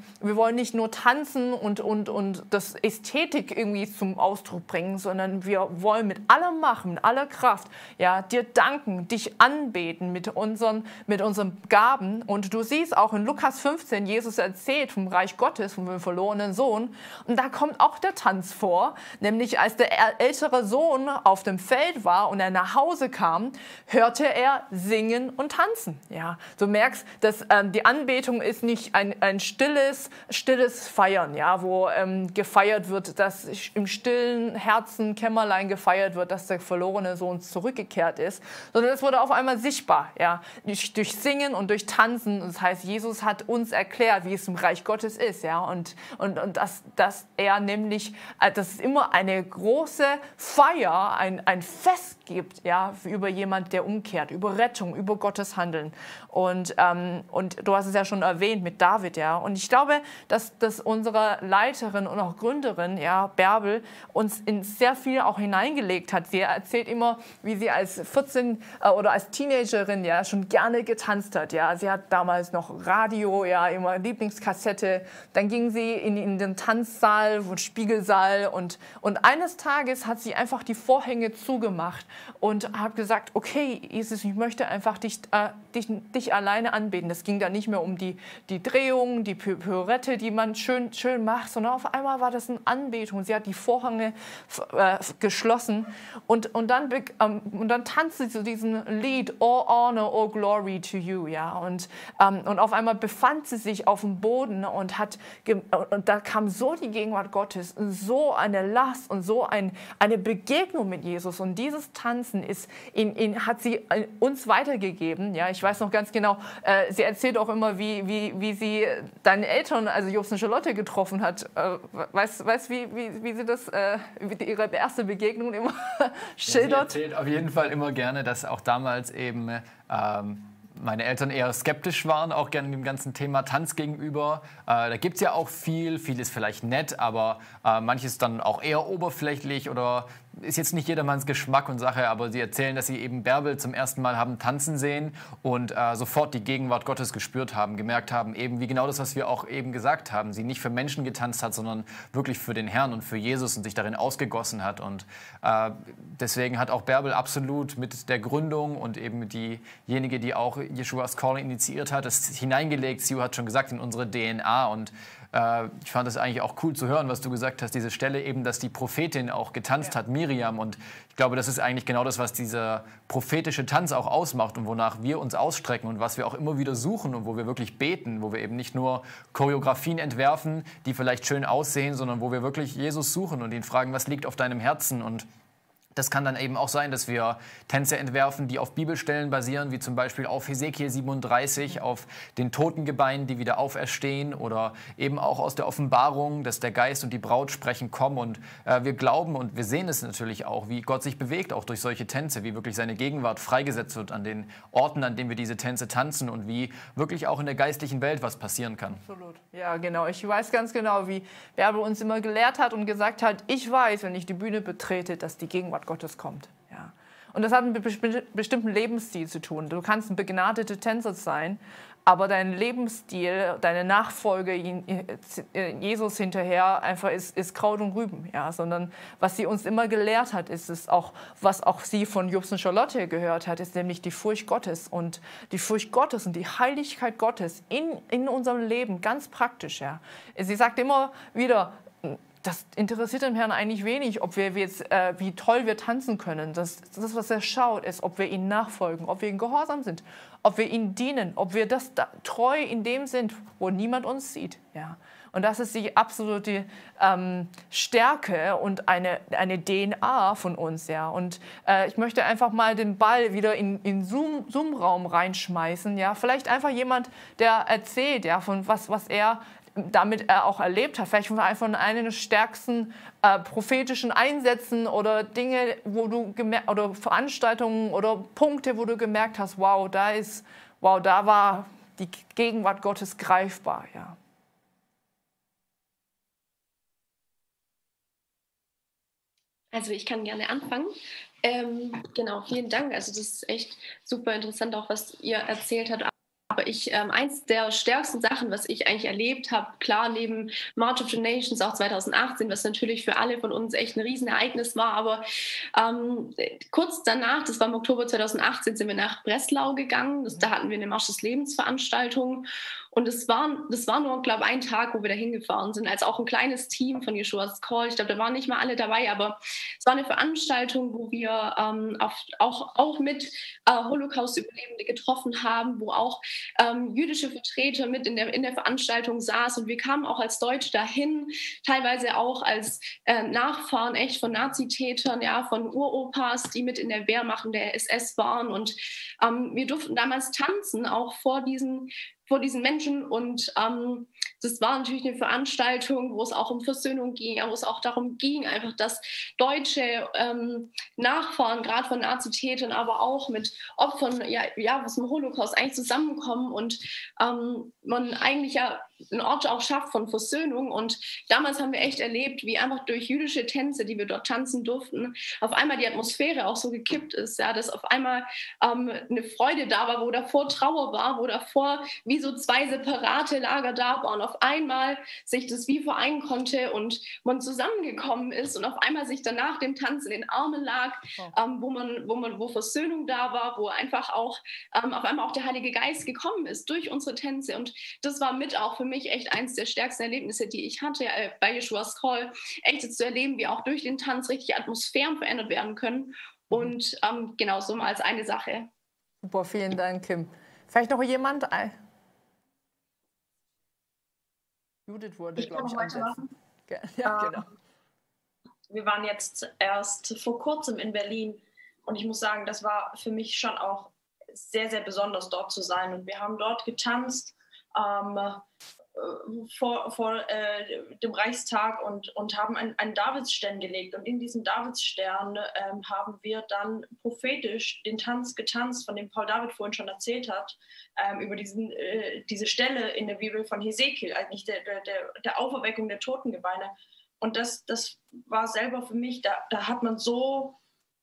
Speaker 1: tanzen und das Ästhetik irgendwie zum Ausdruck bringen, sondern wir wollen mit aller Macht, mit aller Kraft, ja, dir danken, dich anbeten mit unseren Gaben. Und du siehst auch in Lukas 15, Jesus erzählt vom Reich Gottes, vom verlorenen Sohn, und da kommt auch der Tanz Tanz vor, nämlich als der ältere Sohn auf dem Feld war und er nach Hause kam, hörte er singen und tanzen. Ja, du merkst, dass die Anbetung ist nicht ein stilles Feiern, ja, wo gefeiert wird, dass im stillen Herzen Kämmerlein gefeiert wird, dass der verlorene Sohn zurückgekehrt ist, sondern es wurde auf einmal sichtbar, ja, durch Singen und durch Tanzen. Das heißt, Jesus hat uns erklärt, wie es im Reich Gottes ist, ja, und dass er nämlich, dass es immer eine große Feier, ein Fest gibt, ja, über jemand, der umkehrt, über Rettung, über Gottes Handeln. Und du hast es ja schon erwähnt mit David, ja. Und ich glaube, dass unsere Leiterin und auch Gründerin, ja, Bärbel, uns in sehr viel auch hineingelegt hat. Sie erzählt immer, wie sie als 14 oder als Teenagerin, ja, schon gerne getanzt hat, ja. Sie hat damals noch Radio, ja, immer Lieblingskassette. Dann ging sie in den Tanzsaal und Spiegelsaal und eines Tages hat sie einfach die Vorhänge zugemacht und hat gesagt, okay, Jesus, ich möchte einfach dich alleine anbeten. Es ging da nicht mehr um die Drehung, die Pirouette, die man schön macht, sondern auf einmal war das eine Anbetung. Sie hat die Vorhänge geschlossen und dann tanzte sie zu diesem Lied, All Honor, All Glory to You, ja. Und auf einmal befand sie sich auf dem Boden und da kam so die Gegenwart Gottes, so eine Last und so eine Begegnung mit Jesus. Und dieses Tanzen hat sie uns weitergegeben. Ja, ich weiß noch ganz genau, sie erzählt auch immer, wie sie deine Eltern, also Jobst und Charlotte, getroffen hat. Weißt du, wie sie das, ihre erste Begegnung immer schildert?
Speaker 2: Sie erzählt auf jeden Fall immer gerne, dass auch damals eben meine Eltern eher skeptisch waren, auch gerne dem ganzen Thema Tanz gegenüber. Da gibt es ja auch vieles vielleicht nett, aber manches dann auch eher oberflächlich oder ist jetzt nicht jedermanns Geschmack und Sache, aber sie erzählen, dass sie eben Bärbel zum ersten Mal haben tanzen sehen und sofort die Gegenwart Gottes gespürt haben, gemerkt haben, eben wie genau das, was wir auch eben gesagt haben, sie nicht für Menschen getanzt hat, sondern wirklich für den Herrn und für Jesus und sich darin ausgegossen hat. Und deswegen hat auch Bärbel absolut mit der Gründung und eben diejenige, die auch Jeschua's Calling initiiert hat, das hineingelegt, Sue hat schon gesagt, in unsere DNA. Und ich fand es eigentlich auch cool zu hören, was du gesagt hast, diese Stelle eben, dass die Prophetin auch getanzt hat, Miriam. Und ich glaube, das ist eigentlich genau das, was dieser prophetische Tanz auch ausmacht und wonach wir uns ausstrecken und was wir auch immer wieder suchen und wo wir wirklich beten, wo wir eben nicht nur Choreografien entwerfen, die vielleicht schön aussehen, sondern wo wir wirklich Jesus suchen und ihn fragen, was liegt auf deinem Herzen. Und das kann dann eben auch sein, dass wir Tänze entwerfen, die auf Bibelstellen basieren, wie zum Beispiel auf Hesekiel 37, auf den Totengebeinen, die wieder auferstehen oder eben auch aus der Offenbarung, dass der Geist und die Braut sprechen, kommen. Und wir glauben und wir sehen es natürlich auch, wie Gott sich bewegt, auch durch solche Tänze, wie wirklich seine Gegenwart freigesetzt wird an den Orten, an denen wir diese Tänze tanzen und wie wirklich auch in der geistlichen Welt was passieren kann.
Speaker 1: Absolut. Ja, genau. Ich weiß ganz genau, wie Bärbel uns immer gelehrt hat und gesagt hat, ich weiß, wenn ich die Bühne betrete, dass die Gegenwart Gottes kommt. Ja. Und das hat mit einem bestimmten Lebensstil zu tun. Du kannst ein begnadeter Tänzer sein, aber dein Lebensstil, deine Nachfolge Jesus hinterher einfach ist Kraut und Rüben. Ja. Sondern was sie uns immer gelehrt hat, ist es auch, was auch sie von Jobst und Charlotte gehört hat, ist nämlich die Furcht Gottes. Und die Furcht Gottes und die Heiligkeit Gottes in unserem Leben, ganz praktisch. Ja. Sie sagt immer wieder, das interessiert den Herrn eigentlich wenig, ob wir jetzt, wie toll wir tanzen können. Das, was er schaut, ist, ob wir ihm nachfolgen, ob wir ihm gehorsam sind, ob wir ihm dienen, ob wir treu in dem sind, wo niemand uns sieht. Ja. Und das ist die absolute Stärke und eine DNA von uns. Ja. Und ich möchte einfach mal den Ball wieder in Zoom-Raum reinschmeißen. Ja. Vielleicht einfach jemand, der erzählt, ja, von was er damit er auch erlebt hat, vielleicht von einer der stärksten prophetischen Einsätzen oder Dinge, oder Veranstaltungen oder Punkte, wo du gemerkt hast, da war die Gegenwart Gottes greifbar, ja.
Speaker 8: Also ich kann gerne anfangen. Genau, vielen Dank. Also das ist echt super interessant, auch was ihr erzählt habt. Aber eins der stärksten Sachen, was ich eigentlich erlebt habe, klar neben March of the Nations auch 2018, was natürlich für alle von uns echt ein Riesenereignis war, aber kurz danach, das war im Oktober 2018, sind wir nach Breslau gegangen. Da hatten wir eine Marsch des Lebens Veranstaltung Und das war nur, glaube ich, ein Tag, wo wir da hingefahren sind, als auch ein kleines Team von Yeshua's Call. Ich glaube, da waren nicht mal alle dabei, aber es war eine Veranstaltung, wo wir auch mit Holocaust-Überlebende getroffen haben, wo auch jüdische Vertreter mit in der Veranstaltung saßen. Und wir kamen auch als Deutsche dahin, teilweise auch als Nachfahren echt von Nazitätern, ja, von Uropas, die mit in der Wehrmacht der SS waren. Und wir durften damals tanzen, auch vor diesen Menschen. Und das war natürlich eine Veranstaltung, wo es auch um Versöhnung ging, wo es auch darum ging, einfach, dass deutsche Nachfahren, gerade von Nazitätern, aber auch mit Opfern aus dem Holocaust eigentlich zusammenkommen und man eigentlich ja einen Ort auch schafft von Versöhnung. Und damals haben wir echt erlebt, wie einfach durch jüdische Tänze, die wir dort tanzen durften, auf einmal die Atmosphäre auch so gekippt ist, ja, dass auf einmal eine Freude da war, wo davor Trauer war, wo davor wie so zwei separate Lager da waren. Auf einmal sich das wie vereinen konnte und man zusammengekommen ist und auf einmal sich danach dem Tanz in den Armen lag, wo Versöhnung da war, wo einfach auch auf einmal auch der Heilige Geist gekommen ist durch unsere Tänze. Und das war mit auch für mich echt eins der stärksten Erlebnisse, die ich hatte bei Yeshua's Call, echt zu erleben, wie auch durch den Tanz richtig Atmosphären verändert werden können. Und genau so mal als eine Sache.
Speaker 1: Super, vielen Dank, Kim. Vielleicht noch jemand? Judith wurde, glaube ich, ansetzen. Ja, genau.
Speaker 6: Wir waren jetzt erst vor kurzem in Berlin und ich muss sagen, das war für mich schon auch sehr, sehr besonders, dort zu sein. Und wir haben dort getanzt vor dem Reichstag und haben einen Davidsstern gelegt. Und in diesem Davidsstern haben wir dann prophetisch den Tanz getanzt, von dem Paul David vorhin schon erzählt hat, über diese Stelle in der Bibel von Hesekiel, eigentlich der Auferweckung der Totengebeine. Und das war selber für mich, da hat man so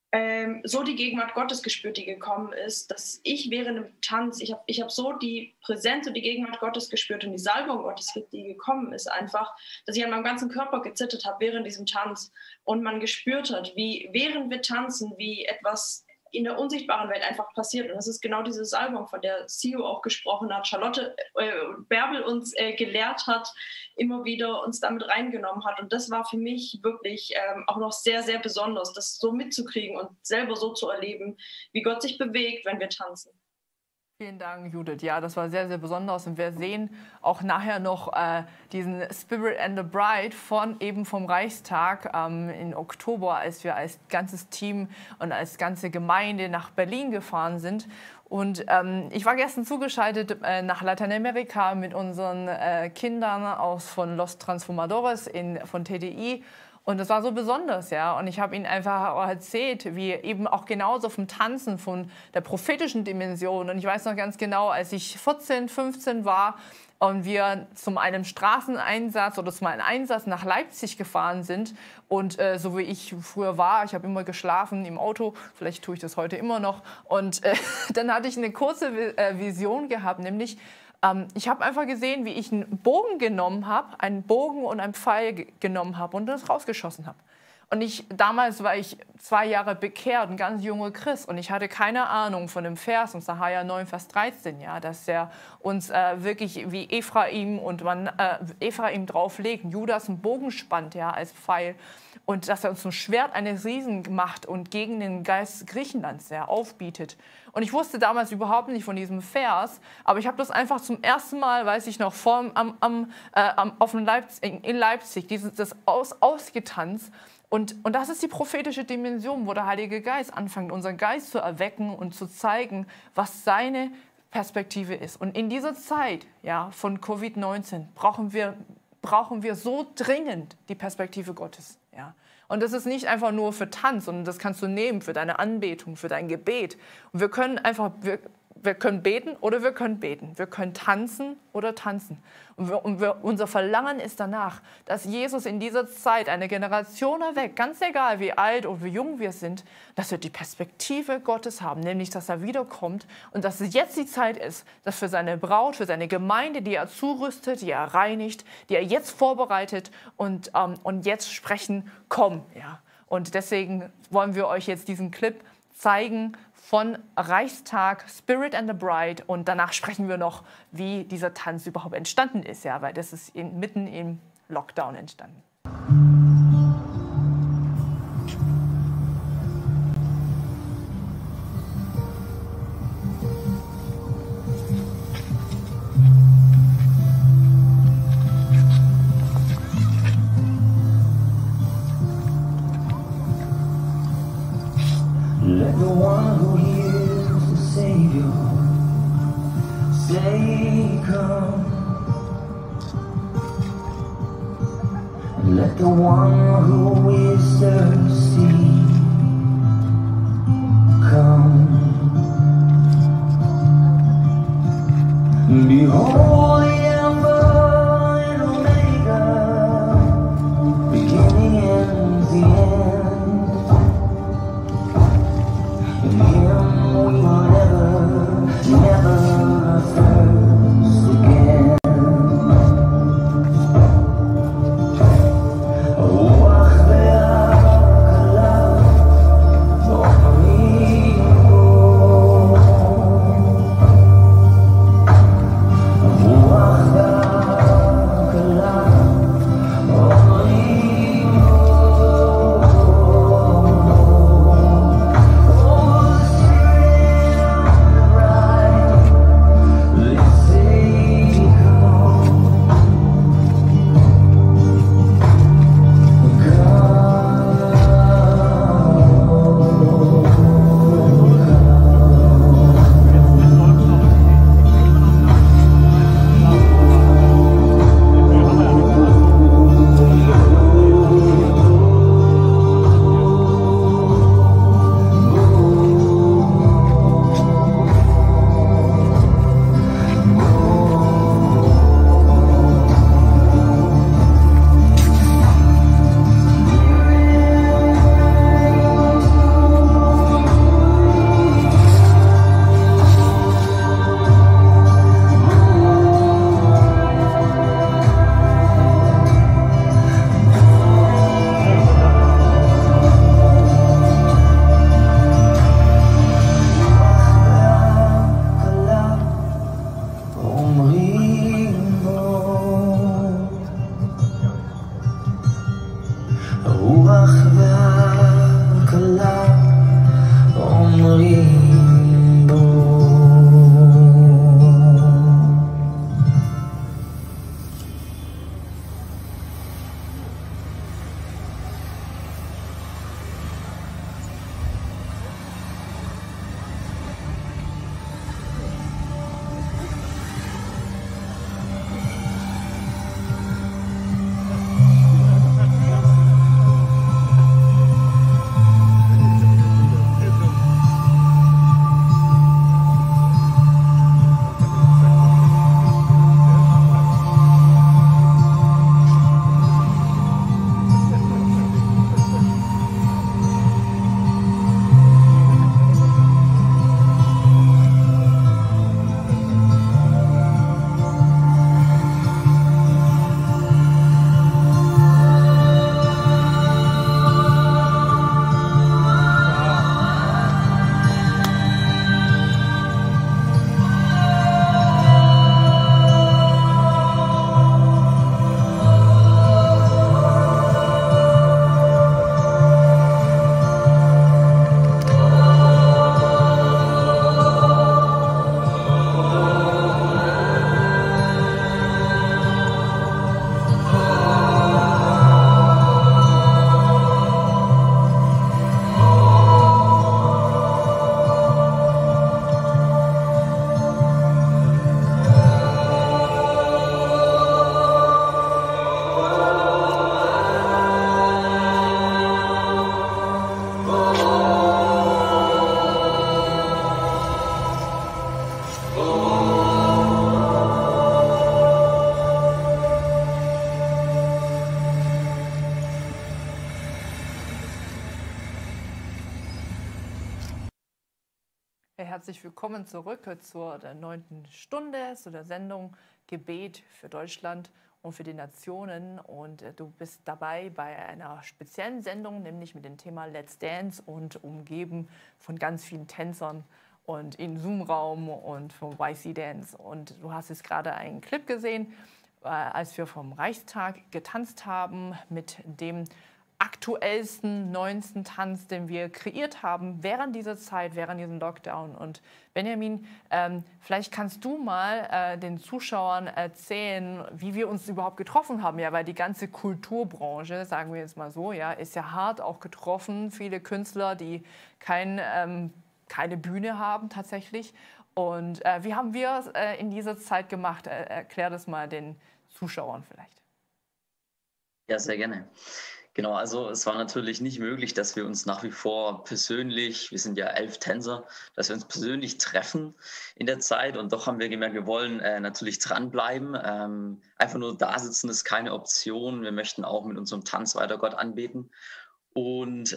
Speaker 6: die Gegenwart Gottes gespürt, die gekommen ist, dass ich während dem Tanz, ich hab so die Präsenz und die Gegenwart Gottes gespürt und die Salbung Gottes, die gekommen ist einfach, dass ich an meinem ganzen Körper gezittert habe während diesem Tanz und man gespürt hat, wie während wir tanzen, wie etwas in der unsichtbaren Welt einfach passiert. Und das ist genau diese Salbung, von der Sio auch gesprochen hat, Charlotte Bärbel uns gelehrt hat, immer wieder uns damit reingenommen hat. Und das war für mich wirklich auch noch sehr, sehr besonders, das so mitzukriegen und selber so zu erleben, wie Gott sich bewegt, wenn wir tanzen.
Speaker 1: Vielen Dank, Judith. Ja, das war sehr, sehr besonders. Und wir sehen auch nachher noch diesen Spirit and the Bride vom Reichstag im Oktober, als wir als ganzes Team und als ganze Gemeinde nach Berlin gefahren sind. Und ich war gestern zugeschaltet nach Lateinamerika mit unseren Kindern von Los Transformadores von TDI. Und das war so besonders, ja. Und ich habe ihnen einfach auch erzählt, wie eben auch genauso vom Tanzen, von der prophetischen Dimension. Und ich weiß noch ganz genau, als ich 14, 15 war und wir zu einem Straßeneinsatz oder zu einem Einsatz nach Leipzig gefahren sind. Und so wie ich früher war, ich habe immer geschlafen im Auto, vielleicht tue ich das heute immer noch. Und dann hatte ich eine kurze Vision gehabt, nämlich ich habe einfach gesehen, wie ich einen Bogen genommen habe, einen Bogen und einen Pfeil genommen habe und das rausgeschossen habe. Und damals war ich 2 Jahre bekehrt, ein ganz junger Christ. Und ich hatte keine Ahnung von dem Vers, und Sacharja 9, Vers 13, ja, dass er uns wirklich wie Ephraim und Ephraim drauflegt, Judas einen Bogen spannt, ja, als Pfeil. Und dass er uns ein Schwert eines Riesen macht und gegen den Geist Griechenlands aufbietet. Und ich wusste damals überhaupt nicht von diesem Vers, aber ich habe das einfach zum ersten Mal, weiß ich noch, in Leipzig, das ausgetanzt. Und das ist die prophetische Dimension, wo der Heilige Geist anfängt, unseren Geist zu erwecken und zu zeigen, was seine Perspektive ist. Und in dieser Zeit von Covid-19 brauchen wir so dringend die Perspektive Gottes. Ja. Und das ist nicht einfach nur für Tanz, sondern das kannst du nehmen für deine Anbetung, für dein Gebet. Und wir können beten oder wir können beten. Wir können tanzen oder tanzen. Und unser Verlangen ist danach, dass Jesus in dieser Zeit eine Generation erweckt, ganz egal wie alt oder wie jung wir sind, dass wir die Perspektive Gottes haben, nämlich dass er wiederkommt und dass es jetzt die Zeit ist, dass für seine Braut, für seine Gemeinde, die er zurüstet, die er reinigt, die er jetzt vorbereitet und jetzt sprechen, komm. Ja. Und deswegen wollen wir euch jetzt diesen Clip zeigen von Reichstag, Spirit and the Bride. Und danach sprechen wir noch, wie dieser Tanz überhaupt entstanden ist, ja, weil das ist mitten im Lockdown entstanden.
Speaker 9: Let the one who hears the Savior say, come. And let the one who is thirsty come. Behold the Alpha and Omega, beginning and the end. In Him we will never thirst again. Ruach ve'akala, omrim bo. Ruach ve'akala, omrim
Speaker 1: Herzlich willkommen zurück zur der 9. Stunde, zu der Sendung Gebet für Deutschland. und für die Nationen. Und du bist dabei bei einer speziellen Sendung, nämlich mit dem Thema Let's Dance und umgeben von ganz vielen Tänzern und in Zoom-Raum und vom YC Dance. Und du hast jetzt gerade einen Clip gesehen, als wir vom Reichstag getanzt haben mit dem aktuellsten, neuesten Tanz, den wir kreiert haben während dieser Zeit, während diesem Lockdown. Und Benjamin, vielleicht kannst du mal den Zuschauern erzählen, wie wir uns überhaupt getroffen haben. Ja, weil die ganze Kulturbranche, sagen wir jetzt mal so, ja, ist ja hart auch getroffen. Viele Künstler, die keine Bühne haben tatsächlich. Und wie haben wir es in dieser Zeit gemacht? Erklär das mal den Zuschauern vielleicht.
Speaker 7: Ja, sehr gerne. Genau, also es war natürlich nicht möglich, dass wir uns nach wie vor persönlich, wir sind ja 11 Tänzer, dass wir uns persönlich treffen in der Zeit. Und doch haben wir gemerkt, wir wollen natürlich dranbleiben. Einfach nur da sitzen ist keine Option. Wir möchten auch mit unserem Tanz weiter Gott anbeten. Und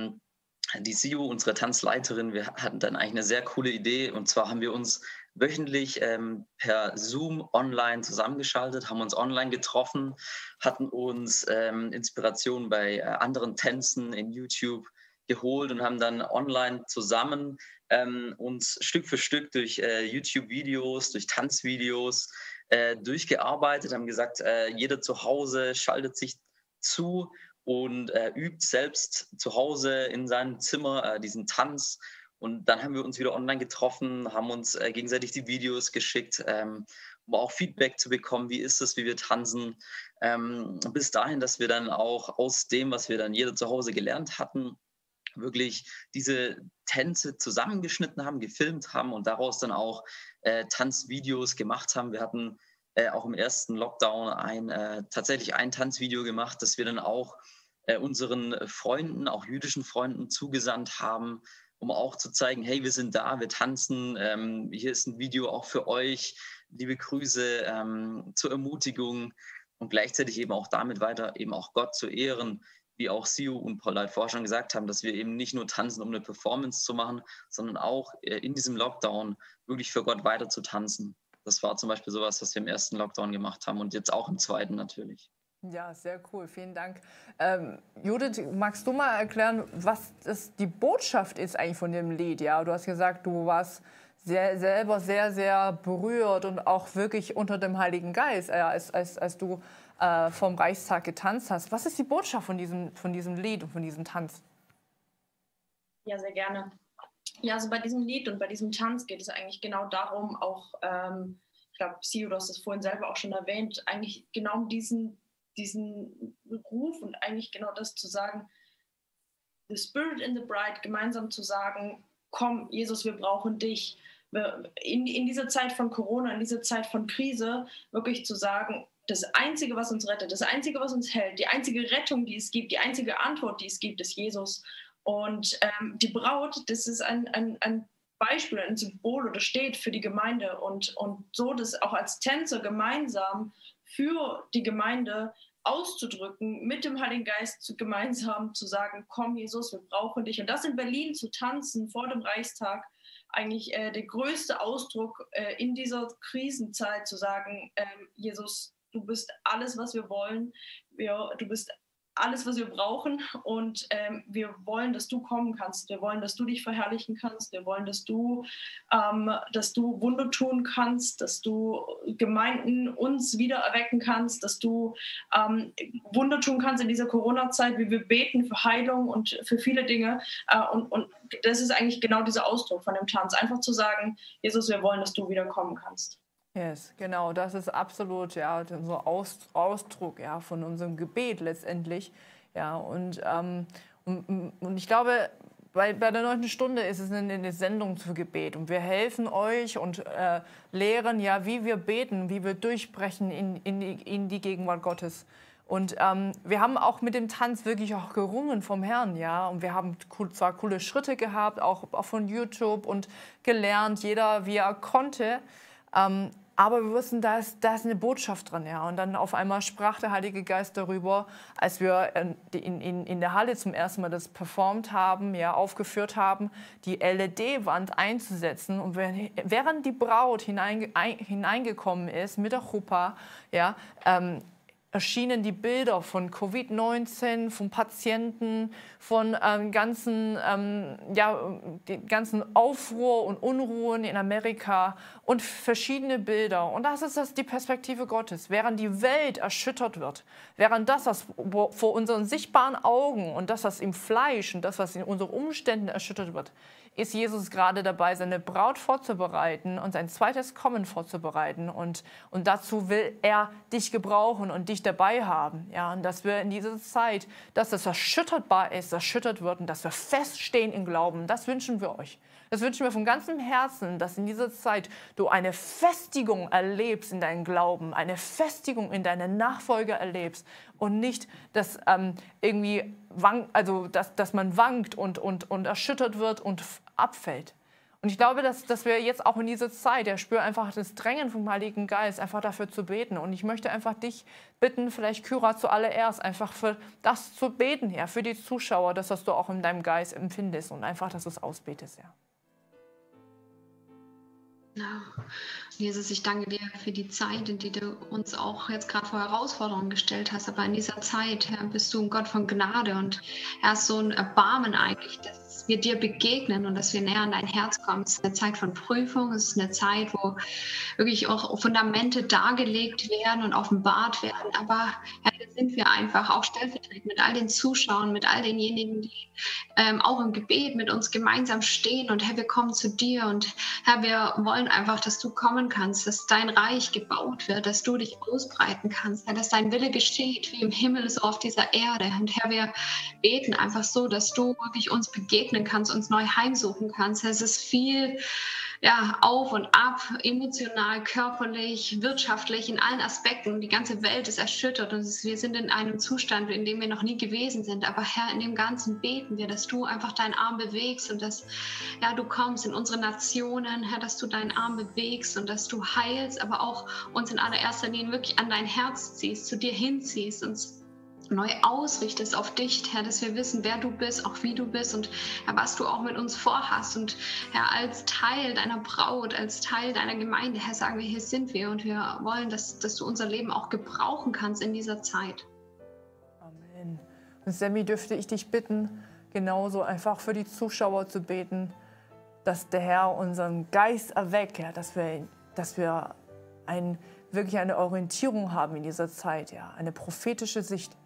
Speaker 7: die Sio, unsere Tanzleiterin, wir hatten dann eigentlich eine sehr coole Idee. Und zwar haben wir uns wöchentlich per Zoom online zusammengeschaltet, haben uns online getroffen, hatten uns Inspiration bei anderen Tänzen in YouTube geholt und haben dann online zusammen uns Stück für Stück durch YouTube-Videos, durch Tanzvideos durchgearbeitet, haben gesagt, jeder zu Hause schaltet sich zu und übt selbst zu Hause in seinem Zimmer diesen Tanz. Und dann haben wir uns wieder online getroffen, haben uns gegenseitig die Videos geschickt, um auch Feedback zu bekommen, wie ist es, wie wir tanzen. Bis dahin, dass wir dann auch aus dem, was wir dann jeder zu Hause gelernt hatten, wirklich diese Tänze zusammengeschnitten haben, gefilmt haben und daraus dann auch Tanzvideos gemacht haben. Wir hatten auch im ersten Lockdown tatsächlich ein Tanzvideo gemacht, das wir dann auch unseren Freunden, auch jüdischen Freunden zugesandt haben, um auch zu zeigen, hey, wir sind da, wir tanzen, hier ist ein Video auch für euch, liebe Grüße zur Ermutigung und gleichzeitig eben auch damit weiter eben auch Gott zu ehren, wie auch Sio und Paulette vorher schon gesagt haben, dass wir eben nicht nur tanzen, um eine Performance zu machen, sondern auch in diesem Lockdown wirklich für Gott weiter zu tanzen. Das war zum Beispiel sowas, was wir im ersten Lockdown gemacht haben und jetzt auch im zweiten natürlich.
Speaker 1: Ja, sehr cool. Vielen Dank. Judith, magst du mal erklären, was die Botschaft ist eigentlich von dem Lied? Ja, du hast gesagt, du warst selber sehr, sehr berührt und auch wirklich unter dem Heiligen Geist, als du vom Reichstag getanzt hast. Was ist die Botschaft von diesem Lied und von diesem Tanz?
Speaker 6: Ja, sehr gerne. Ja, also bei diesem Lied und bei diesem Tanz geht es eigentlich genau darum, auch, ich glaube, Sio, du hast es vorhin selber auch schon erwähnt, eigentlich genau um diesen Ruf und eigentlich genau das zu sagen, the Spirit and the Bride, gemeinsam zu sagen, komm, Jesus, wir brauchen dich. In dieser Zeit von Corona, in dieser Zeit von Krise, wirklich zu sagen, das Einzige, was uns rettet, das Einzige, was uns hält, die einzige Rettung, die es gibt, die einzige Antwort, die es gibt, ist Jesus. Und die Braut, das ist ein Beispiel, ein Symbol oder steht für die Gemeinde und so das auch als Tänzer gemeinsam für die Gemeinde auszudrücken, mit dem Heiligen Geist gemeinsam zu sagen, komm Jesus, wir brauchen dich. Und das in Berlin zu tanzen vor dem Reichstag, eigentlich der größte Ausdruck in dieser Krisenzeit zu sagen, Jesus, du bist alles, was wir wollen, du bist alles, was wir brauchen und wir wollen, dass du kommen kannst. Wir wollen, dass du dich verherrlichen kannst. Wir wollen, dass du Wunder tun kannst, dass du Gemeinden uns wieder erwecken kannst, dass du Wunder tun kannst in dieser Corona-Zeit, wie wir beten für Heilung und für viele Dinge. Und das ist eigentlich genau dieser Ausdruck von dem Tanz. Einfach zu sagen, Jesus, wir wollen, dass du wieder kommen kannst.
Speaker 1: Yes, genau, das ist absolut unser Ausdruck von unserem Gebet letztendlich. Ja, und ich glaube, bei der 9. Stunde ist es eine Sendung zu Gebet und wir helfen euch und lehren, wie wir beten, wie wir durchbrechen in die Gegenwart Gottes. Und wir haben auch mit dem Tanz wirklich auch gerungen vom Herrn, und wir haben zwar coole Schritte gehabt, auch von YouTube und gelernt, jeder wie er konnte. Aber wir wussten, da ist eine Botschaft dran. Und dann auf einmal sprach der Heilige Geist darüber, als wir in der Halle zum ersten Mal das performt haben, aufgeführt haben, die LED-Wand einzusetzen. Und während die Braut hineingekommen ist mit der Chuppah, erschienen die Bilder von Covid-19, von Patienten, von den ganzen Aufruhr und Unruhen in Amerika und verschiedene Bilder. Und das ist die Perspektive Gottes. Während die Welt erschüttert wird, während das, was vor unseren sichtbaren Augen und das, was im Fleisch und das, was in unseren Umständen erschüttert wird, ist Jesus gerade dabei, seine Braut vorzubereiten und sein zweites Kommen vorzubereiten. Und dazu will er dich gebrauchen und dich dabei haben. Ja, und dass wir in dieser Zeit, dass das erschütterbar ist, erschüttert wird und dass wir feststehen im Glauben, das wünschen wir euch. Das wünschen wir von ganzem Herzen, dass in dieser Zeit du eine Festigung erlebst in deinem Glauben, eine Festigung in deine Nachfolge erlebst und nicht, dass dass man wankt und erschüttert wird und abfällt. Und ich glaube, dass wir jetzt auch in dieser Zeit, ich spüre einfach das Drängen vom Heiligen Geist, einfach dafür zu beten. Und ich möchte einfach dich bitten, vielleicht Kyra zuallererst, einfach für das zu beten, Herr, für die Zuschauer, dass das du auch in deinem Geist empfindest und einfach, dass du es ausbetest, Herr.
Speaker 5: Ja. Jesus, ich danke dir für die Zeit, in die du uns auch jetzt gerade vor Herausforderungen gestellt hast. Aber in dieser Zeit, Herr, bist du ein Gott von Gnade und Herr, so ein Erbarmen eigentlich, dass wir dir begegnen und dass wir näher an dein Herz kommen. Es ist eine Zeit von Prüfung, es ist eine Zeit, wo wirklich auch Fundamente dargelegt werden und offenbart werden. Aber Herr, hier sind wir einfach auch stellvertretend mit all den Zuschauern, mit all denjenigen, die auch im Gebet mit uns gemeinsam stehen. Und Herr, wir kommen zu dir und Herr, wir wollen einfach, dass du kommen kannst, dass dein Reich gebaut wird, dass du dich ausbreiten kannst, Herr, dass dein Wille geschieht, wie im Himmel, so auf dieser Erde. Und Herr, wir beten einfach so, dass du wirklich uns begegnen kannst, uns neu heimsuchen kannst. Es ist viel auf und ab, emotional, körperlich, wirtschaftlich, in allen Aspekten. Die ganze Welt ist erschüttert und wir sind in einem Zustand, in dem wir noch nie gewesen sind. Aber Herr, in dem Ganzen beten wir, dass du einfach deinen Arm bewegst und dass du kommst in unsere Nationen, Herr, dass du deinen Arm bewegst und dass du heilst, aber auch uns in allererster Linie wirklich an dein Herz ziehst, zu dir hinziehst, uns neu ausrichtest auf dich, Herr, dass wir wissen, wer du bist, auch wie du bist und Herr, was du auch mit uns vorhast. Und Herr, als Teil deiner Braut, als Teil deiner Gemeinde, Herr, sagen wir, hier sind wir und wir wollen, dass du unser Leben auch gebrauchen kannst in dieser Zeit.
Speaker 1: Amen. Und Sammy, dürfte ich dich bitten, genauso einfach für die Zuschauer zu beten, dass der Herr unseren Geist erweckt, ja, dass wir wirklich eine Orientierung haben in dieser Zeit, ja, eine prophetische Sicht.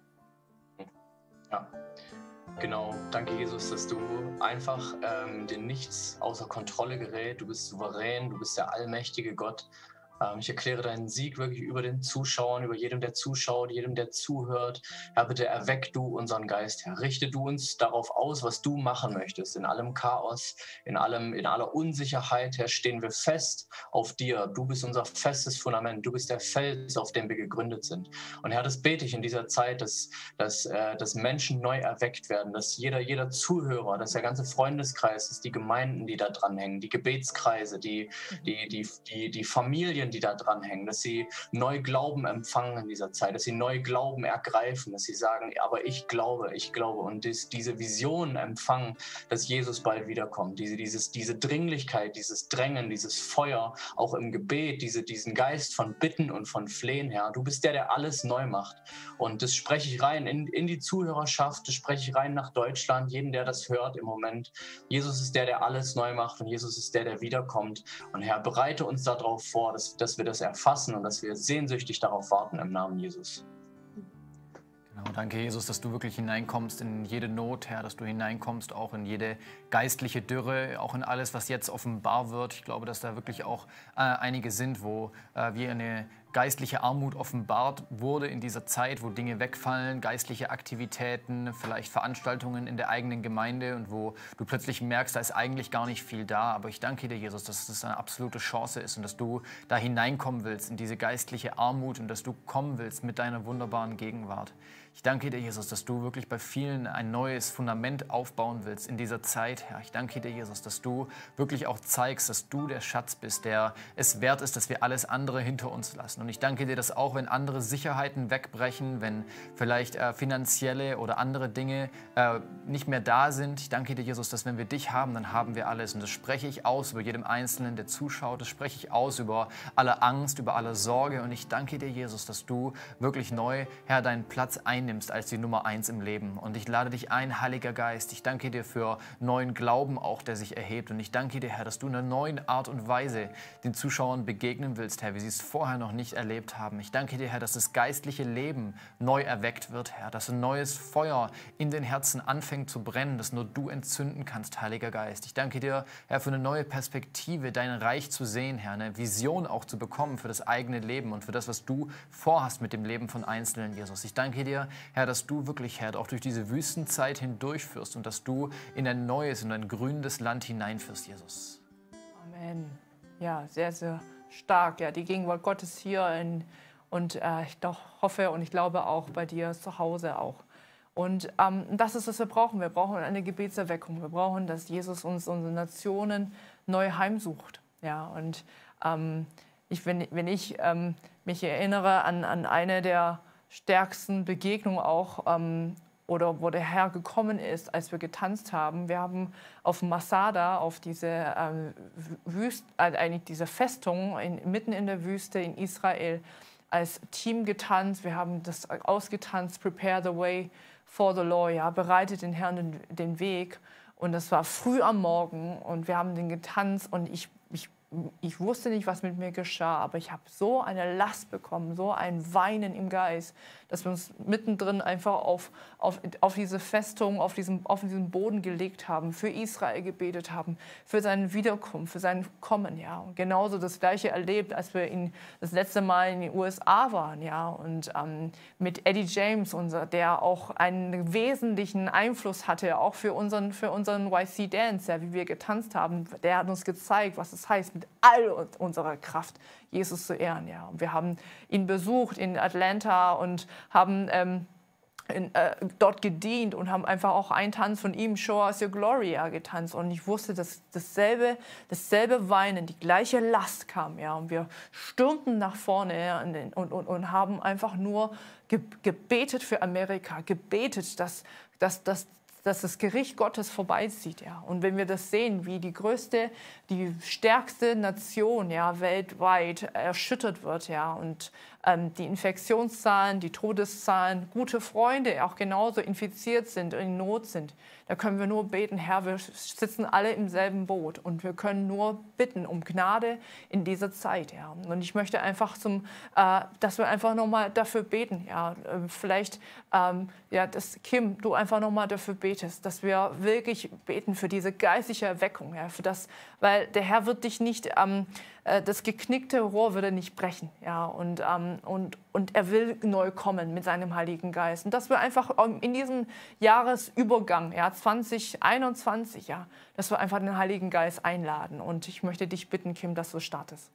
Speaker 10: Ja, genau. Danke, Jesus, dass du einfach dir nichts außer Kontrolle gerät. Du bist souverän, du bist der allmächtige Gott. Ich erkläre deinen Sieg wirklich über den Zuschauern, über jedem, der zuschaut, jedem, der zuhört. Herr, bitte erweck du unseren Geist, Herr. Richte du uns darauf aus, was du machen möchtest. In allem Chaos, in aller Unsicherheit, Herr, stehen wir fest auf dir. Du bist unser festes Fundament. Du bist der Fels, auf dem wir gegründet sind. Und Herr, das bete ich in dieser Zeit, dass Menschen neu erweckt werden, dass jeder Zuhörer, dass der ganze Freundeskreis, dass die Gemeinden, die da dranhängen, die Gebetskreise, die Familien, die da dranhängen, dass sie neu Glauben empfangen in dieser Zeit, dass sie neu Glauben ergreifen, dass sie sagen, aber ich glaube und diese Vision empfangen, dass Jesus bald wiederkommt, diese Dringlichkeit, dieses Drängen, dieses Feuer, auch im Gebet, diesen Geist von Bitten und von Flehen, Herr. Du bist der alles neu macht und das spreche ich rein in die Zuhörerschaft, das spreche ich rein nach Deutschland, jeden, der das hört im Moment. Jesus ist der alles neu macht und Jesus ist der wiederkommt und Herr, bereite uns darauf vor, dass wir das erfassen und dass wir sehnsüchtig darauf warten im Namen Jesus.
Speaker 2: Genau, danke Jesus, dass du wirklich hineinkommst in jede Not, Herr, dass du hineinkommst auch in jede geistliche Dürre, auch in alles, was jetzt offenbar wird. Ich glaube, dass da wirklich auch einige sind, wo wie eine geistliche Armut offenbart wurde in dieser Zeit, wo Dinge wegfallen, geistliche Aktivitäten, vielleicht Veranstaltungen in der eigenen Gemeinde und wo du plötzlich merkst, da ist eigentlich gar nicht viel da. Aber ich danke dir, Jesus, dass das eine absolute Chance ist und dass du da hineinkommen willst in diese geistliche Armut und dass du kommen willst mit deiner wunderbaren Gegenwart. Ich danke dir, Jesus, dass du wirklich bei vielen ein neues Fundament aufbauen willst in dieser Zeit, Herr. Ich danke dir, Jesus, dass du wirklich auch zeigst, dass du der Schatz bist, der es wert ist, dass wir alles andere hinter uns lassen Und ich danke dir, dass auch wenn andere Sicherheiten wegbrechen, wenn vielleicht finanzielle oder andere Dinge nicht mehr da sind, ich danke dir, Jesus, dass wenn wir dich haben, dann haben wir alles. Und das spreche ich aus über jedem Einzelnen, der zuschaut. Das spreche ich aus über alle Angst, über alle Sorge. Und ich danke dir, Jesus, dass du wirklich neu, Herr, deinen Platz einnimmst als die Nummer 1 im Leben. Und ich lade dich ein, Heiliger Geist. Ich danke dir für neuen Glauben auch, der sich erhebt. Und ich danke dir, Herr, dass du in einer neuen Art und Weise den Zuschauern begegnen willst, Herr, wie sie es vorher noch nicht erlebt haben. Ich danke dir, Herr, dass das geistliche Leben neu erweckt wird, Herr, dass ein neues Feuer in den Herzen anfängt zu brennen, das nur du entzünden kannst, Heiliger Geist. Ich danke dir, Herr, für eine neue Perspektive, dein Reich zu sehen, Herr, eine Vision auch zu bekommen für das eigene Leben und für das, was du vorhast mit dem Leben von Einzelnen, Jesus. Ich danke dir, Herr, dass du wirklich, Herr, auch durch diese Wüstenzeit hindurchführst und dass du in ein neues und ein grünendes Land hineinführst, Jesus.
Speaker 1: Amen. Ja, sehr, sehr stark. Ja, die Gegenwart Gottes hier und ich doch hoffe und ich glaube auch bei dir zu Hause auch. Und das ist, was wir brauchen. Wir brauchen eine Gebetserweckung. Wir brauchen, dass Jesus uns unsere Nationen neu heimsucht. Ja, und wenn ich mich erinnere an eine der stärksten Begegnungen auch, oder wo der Herr gekommen ist, als wir getanzt haben. Wir haben auf Masada, auf diese eigentlich diese Festung mitten in der Wüste in Israel, als Team getanzt. Wir haben das ausgetanzt, Prepare the Way for the Lord, ja, bereitet den Herrn den Weg. Und das war früh am Morgen und wir haben den getanzt und ich wusste nicht, was mit mir geschah, aber ich habe so eine Last bekommen, so ein Weinen im Geist, dass wir uns mittendrin einfach auf diese Festung, auf diesen Boden gelegt haben, für Israel gebetet haben, für seine Wiederkunft, für sein Kommen. Ja. Und genauso das Gleiche erlebt, als wir das letzte Mal in den USA waren. Ja. Und mit Eddie James, der auch einen wesentlichen Einfluss hatte, auch für unseren YC Dance, ja, wie wir getanzt haben. Der hat uns gezeigt, was es heißt, mit all unserer Kraft Jesus zu ehren. Ja. Und wir haben ihn besucht in Atlanta und haben dort gedient und haben einfach auch einen Tanz von ihm, Show Us Your Glory, getanzt. Und ich wusste, dass dasselbe Weinen, die gleiche Last kam. Ja. Und wir stürmten nach vorne, ja, und haben einfach nur gebetet für Amerika, gebetet, dass das Gericht Gottes vorbeizieht. Ja. Und wenn wir das sehen, wie die stärkste Nation, ja, weltweit erschüttert wird, ja, und die Infektionszahlen, die Todeszahlen, gute Freunde auch genauso infiziert sind und in Not sind, da können wir nur beten, Herr, wir sitzen alle im selben Boot und wir können nur bitten um Gnade in dieser Zeit. Ja. Und ich möchte einfach, dass wir einfach nochmal dafür beten. Ja. Vielleicht, dass Kim, du einfach nochmal dafür betest, dass wir wirklich beten für diese geistliche Erweckung. Ja, weil der Herr wird dich nicht, das geknickte Rohr wird er nicht brechen. Ja, und er will neu kommen mit seinem Heiligen Geist. Und dass wir einfach in diesem Jahresübergang, ja, 2021, ja, dass wir einfach den Heiligen Geist einladen. Und ich möchte dich bitten, Kim, dass du startest.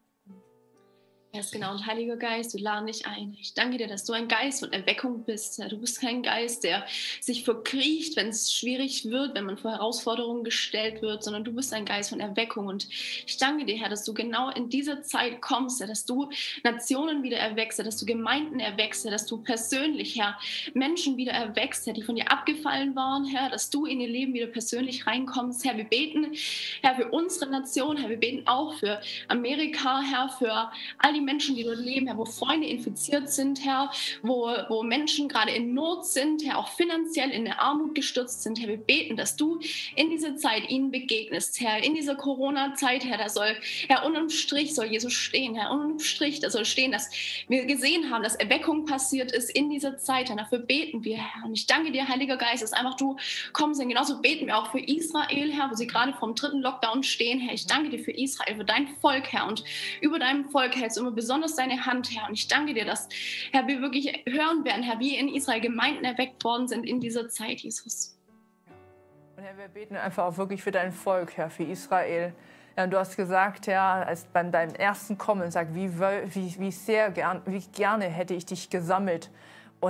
Speaker 8: Ja, genau. Und Heiliger Geist, wir laden dich ein. Ich danke dir, dass du ein Geist von Erweckung bist. Du bist kein Geist, der sich verkriecht, wenn es schwierig wird, wenn man vor Herausforderungen gestellt wird, sondern du bist ein Geist von Erweckung. Und ich danke dir, Herr, dass du genau in diese Zeit kommst, dass du Nationen wieder erweckst, dass du Gemeinden erweckst, dass du persönlich, Herr, Menschen wieder erweckst, Herr, die von dir abgefallen waren, Herr, dass du in ihr Leben wieder persönlich reinkommst. Herr, wir beten, Herr, für unsere Nation, Herr, wir beten auch für Amerika, Herr, für all die Menschen, die dort leben, Herr, wo Freunde infiziert sind, Herr, wo Menschen gerade in Not sind, Herr, auch finanziell in der Armut gestürzt sind, Herr, wir beten, dass du in dieser Zeit ihnen begegnest, Herr, in dieser Corona-Zeit, Herr, da soll, Herr, unterm Strich soll Jesus stehen, Herr, unterm Strich, da soll stehen, dass wir gesehen haben, dass Erweckung passiert ist in dieser Zeit, Herr, dafür beten wir, Herr, und ich danke dir, Heiliger Geist, dass einfach du kommst, und genauso beten wir auch für Israel, Herr, wo sie gerade vom 3. Lockdown stehen, Herr, ich danke dir für Israel, für dein Volk, Herr, und über deinem Volk, Herr, jetzt immer besonders deine Hand, Herr. Und ich danke dir, dass, Herr, wir wirklich hören werden, Herr, wie in Israel Gemeinden erweckt worden sind in dieser Zeit, Jesus.
Speaker 1: Und Herr, wir beten einfach auch wirklich für dein Volk, Herr, für Israel. Ja, und du hast gesagt, Herr, als bei deinem ersten Kommen, sag, wie gerne hätte ich dich gesammelt und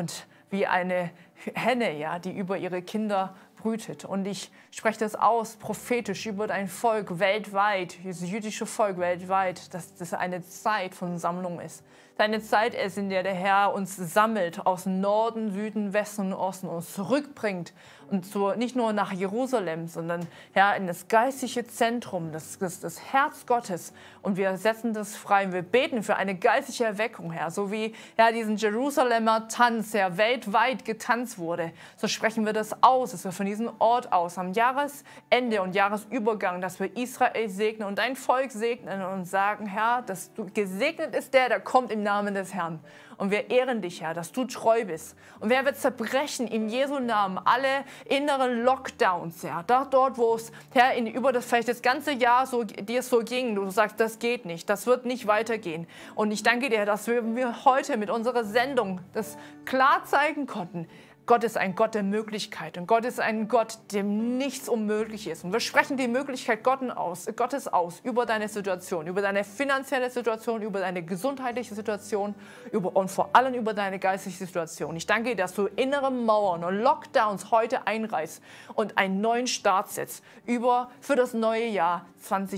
Speaker 1: wie eine Henne, ja, die über ihre Kinder brütet. Und ich spreche das aus, prophetisch über dein Volk weltweit, das jüdische Volk weltweit, dass das eine Zeit von Sammlung ist. Eine Zeit ist, in der der Herr uns sammelt, aus Norden, Süden, Westen und Osten, uns zurückbringt und nicht nur nach Jerusalem, sondern ja, in das geistliche Zentrum, das Herz Gottes. Und wir setzen das frei. Wir beten für eine geistliche Erweckung, Herr. So wie ja, diesen Jerusalemer Tanz, der weltweit getanzt wurde, so sprechen wir das aus, dass wir von diesem Ort aus am Jahresende und Jahresübergang, dass wir Israel segnen und dein Volk segnen und sagen, Herr, dass du gesegnet ist der kommt im Namen des Herrn. Und wir ehren dich, Herr, dass du treu bist. Und wir zerbrechen in Jesu Namen alle inneren Lockdowns, Herr. Dort, wo es, Herr, vielleicht das ganze Jahr dir so ging, du sagst, das geht nicht, das wird nicht weitergehen. Und ich danke dir, dass wir heute mit unserer Sendung das klar zeigen konnten. Gott ist ein Gott der Möglichkeit und Gott ist ein Gott, dem nichts unmöglich ist. Und wir sprechen die Möglichkeit Gottes aus über deine Situation, über deine finanzielle Situation, über deine gesundheitliche Situation und vor allem über deine geistliche Situation. Ich danke dir, dass du innere Mauern und Lockdowns heute einreißt und einen neuen Start setzt für das neue Jahr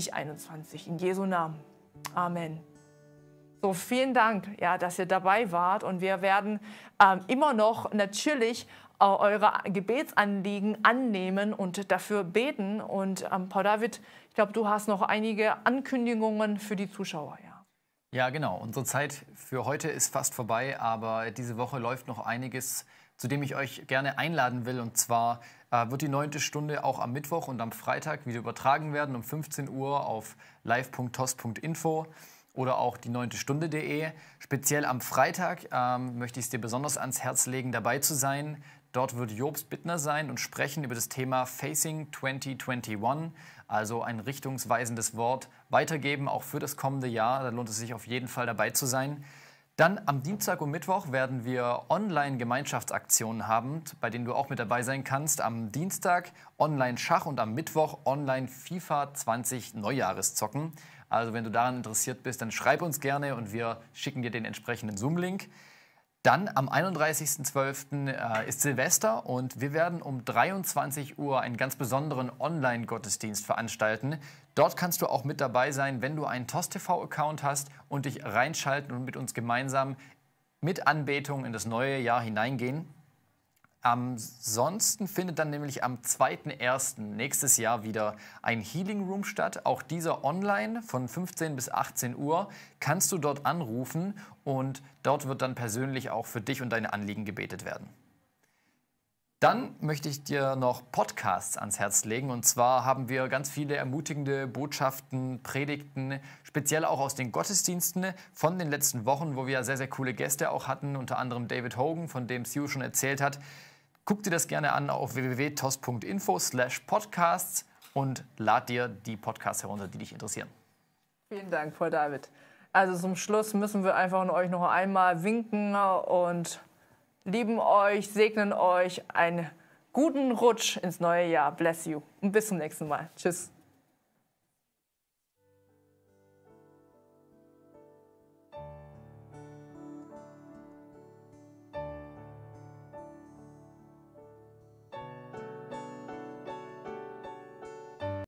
Speaker 1: 2021. In Jesu Namen. Amen. So, vielen Dank, ja, dass ihr dabei wart und wir werden immer noch natürlich eure Gebetsanliegen annehmen und dafür beten. Und Paul David, ich glaube, du hast noch einige Ankündigungen für die Zuschauer. Ja.
Speaker 2: Ja, genau. Unsere Zeit für heute ist fast vorbei, aber diese Woche läuft noch einiges, zu dem ich euch gerne einladen will. Und zwar wird die 9. Stunde auch am Mittwoch und am Freitag wieder übertragen werden um 15 Uhr auf live.tos.info. Oder auch die 9stunde.de. Speziell am Freitag möchte ich es dir besonders ans Herz legen, dabei zu sein. Dort wird Jobst Bittner sein und sprechen über das Thema Facing 2021, also ein richtungsweisendes Wort weitergeben, auch für das kommende Jahr. Da lohnt es sich auf jeden Fall dabei zu sein. Dann am Dienstag und Mittwoch werden wir Online-Gemeinschaftsaktionen haben, bei denen du auch mit dabei sein kannst. Am Dienstag Online-Schach und am Mittwoch Online-FIFA 20 Neujahreszocken. Also wenn du daran interessiert bist, dann schreib uns gerne und wir schicken dir den entsprechenden Zoom-Link. Dann am 31.12. Ist Silvester und wir werden um 23 Uhr einen ganz besonderen Online-Gottesdienst veranstalten. Dort kannst du auch mit dabei sein, wenn du einen TOS-TV-Account hast und dich reinschalten und mit uns gemeinsam mit Anbetung in das neue Jahr hineingehen. Ansonsten findet dann nämlich am 2.1. nächstes Jahr wieder ein Healing Room statt. Auch dieser online von 15 bis 18 Uhr kannst du dort anrufen und dort wird dann persönlich auch für dich und deine Anliegen gebetet werden. Dann möchte ich dir noch Podcasts ans Herz legen. Und zwar haben wir ganz viele ermutigende Botschaften, Predigten, speziell auch aus den Gottesdiensten von den letzten Wochen, wo wir sehr, sehr coole Gäste auch hatten, unter anderem David Hogan, von dem Sue schon erzählt hat. Guck dir das gerne an auf www.tos.info/podcasts und lad dir die Podcasts herunter, die dich interessieren.
Speaker 1: Vielen Dank, Paul David. Also zum Schluss müssen wir einfach euch noch einmal winken und lieben euch, segnen euch, einen guten Rutsch ins neue Jahr. Bless you. Und bis zum nächsten Mal. Tschüss.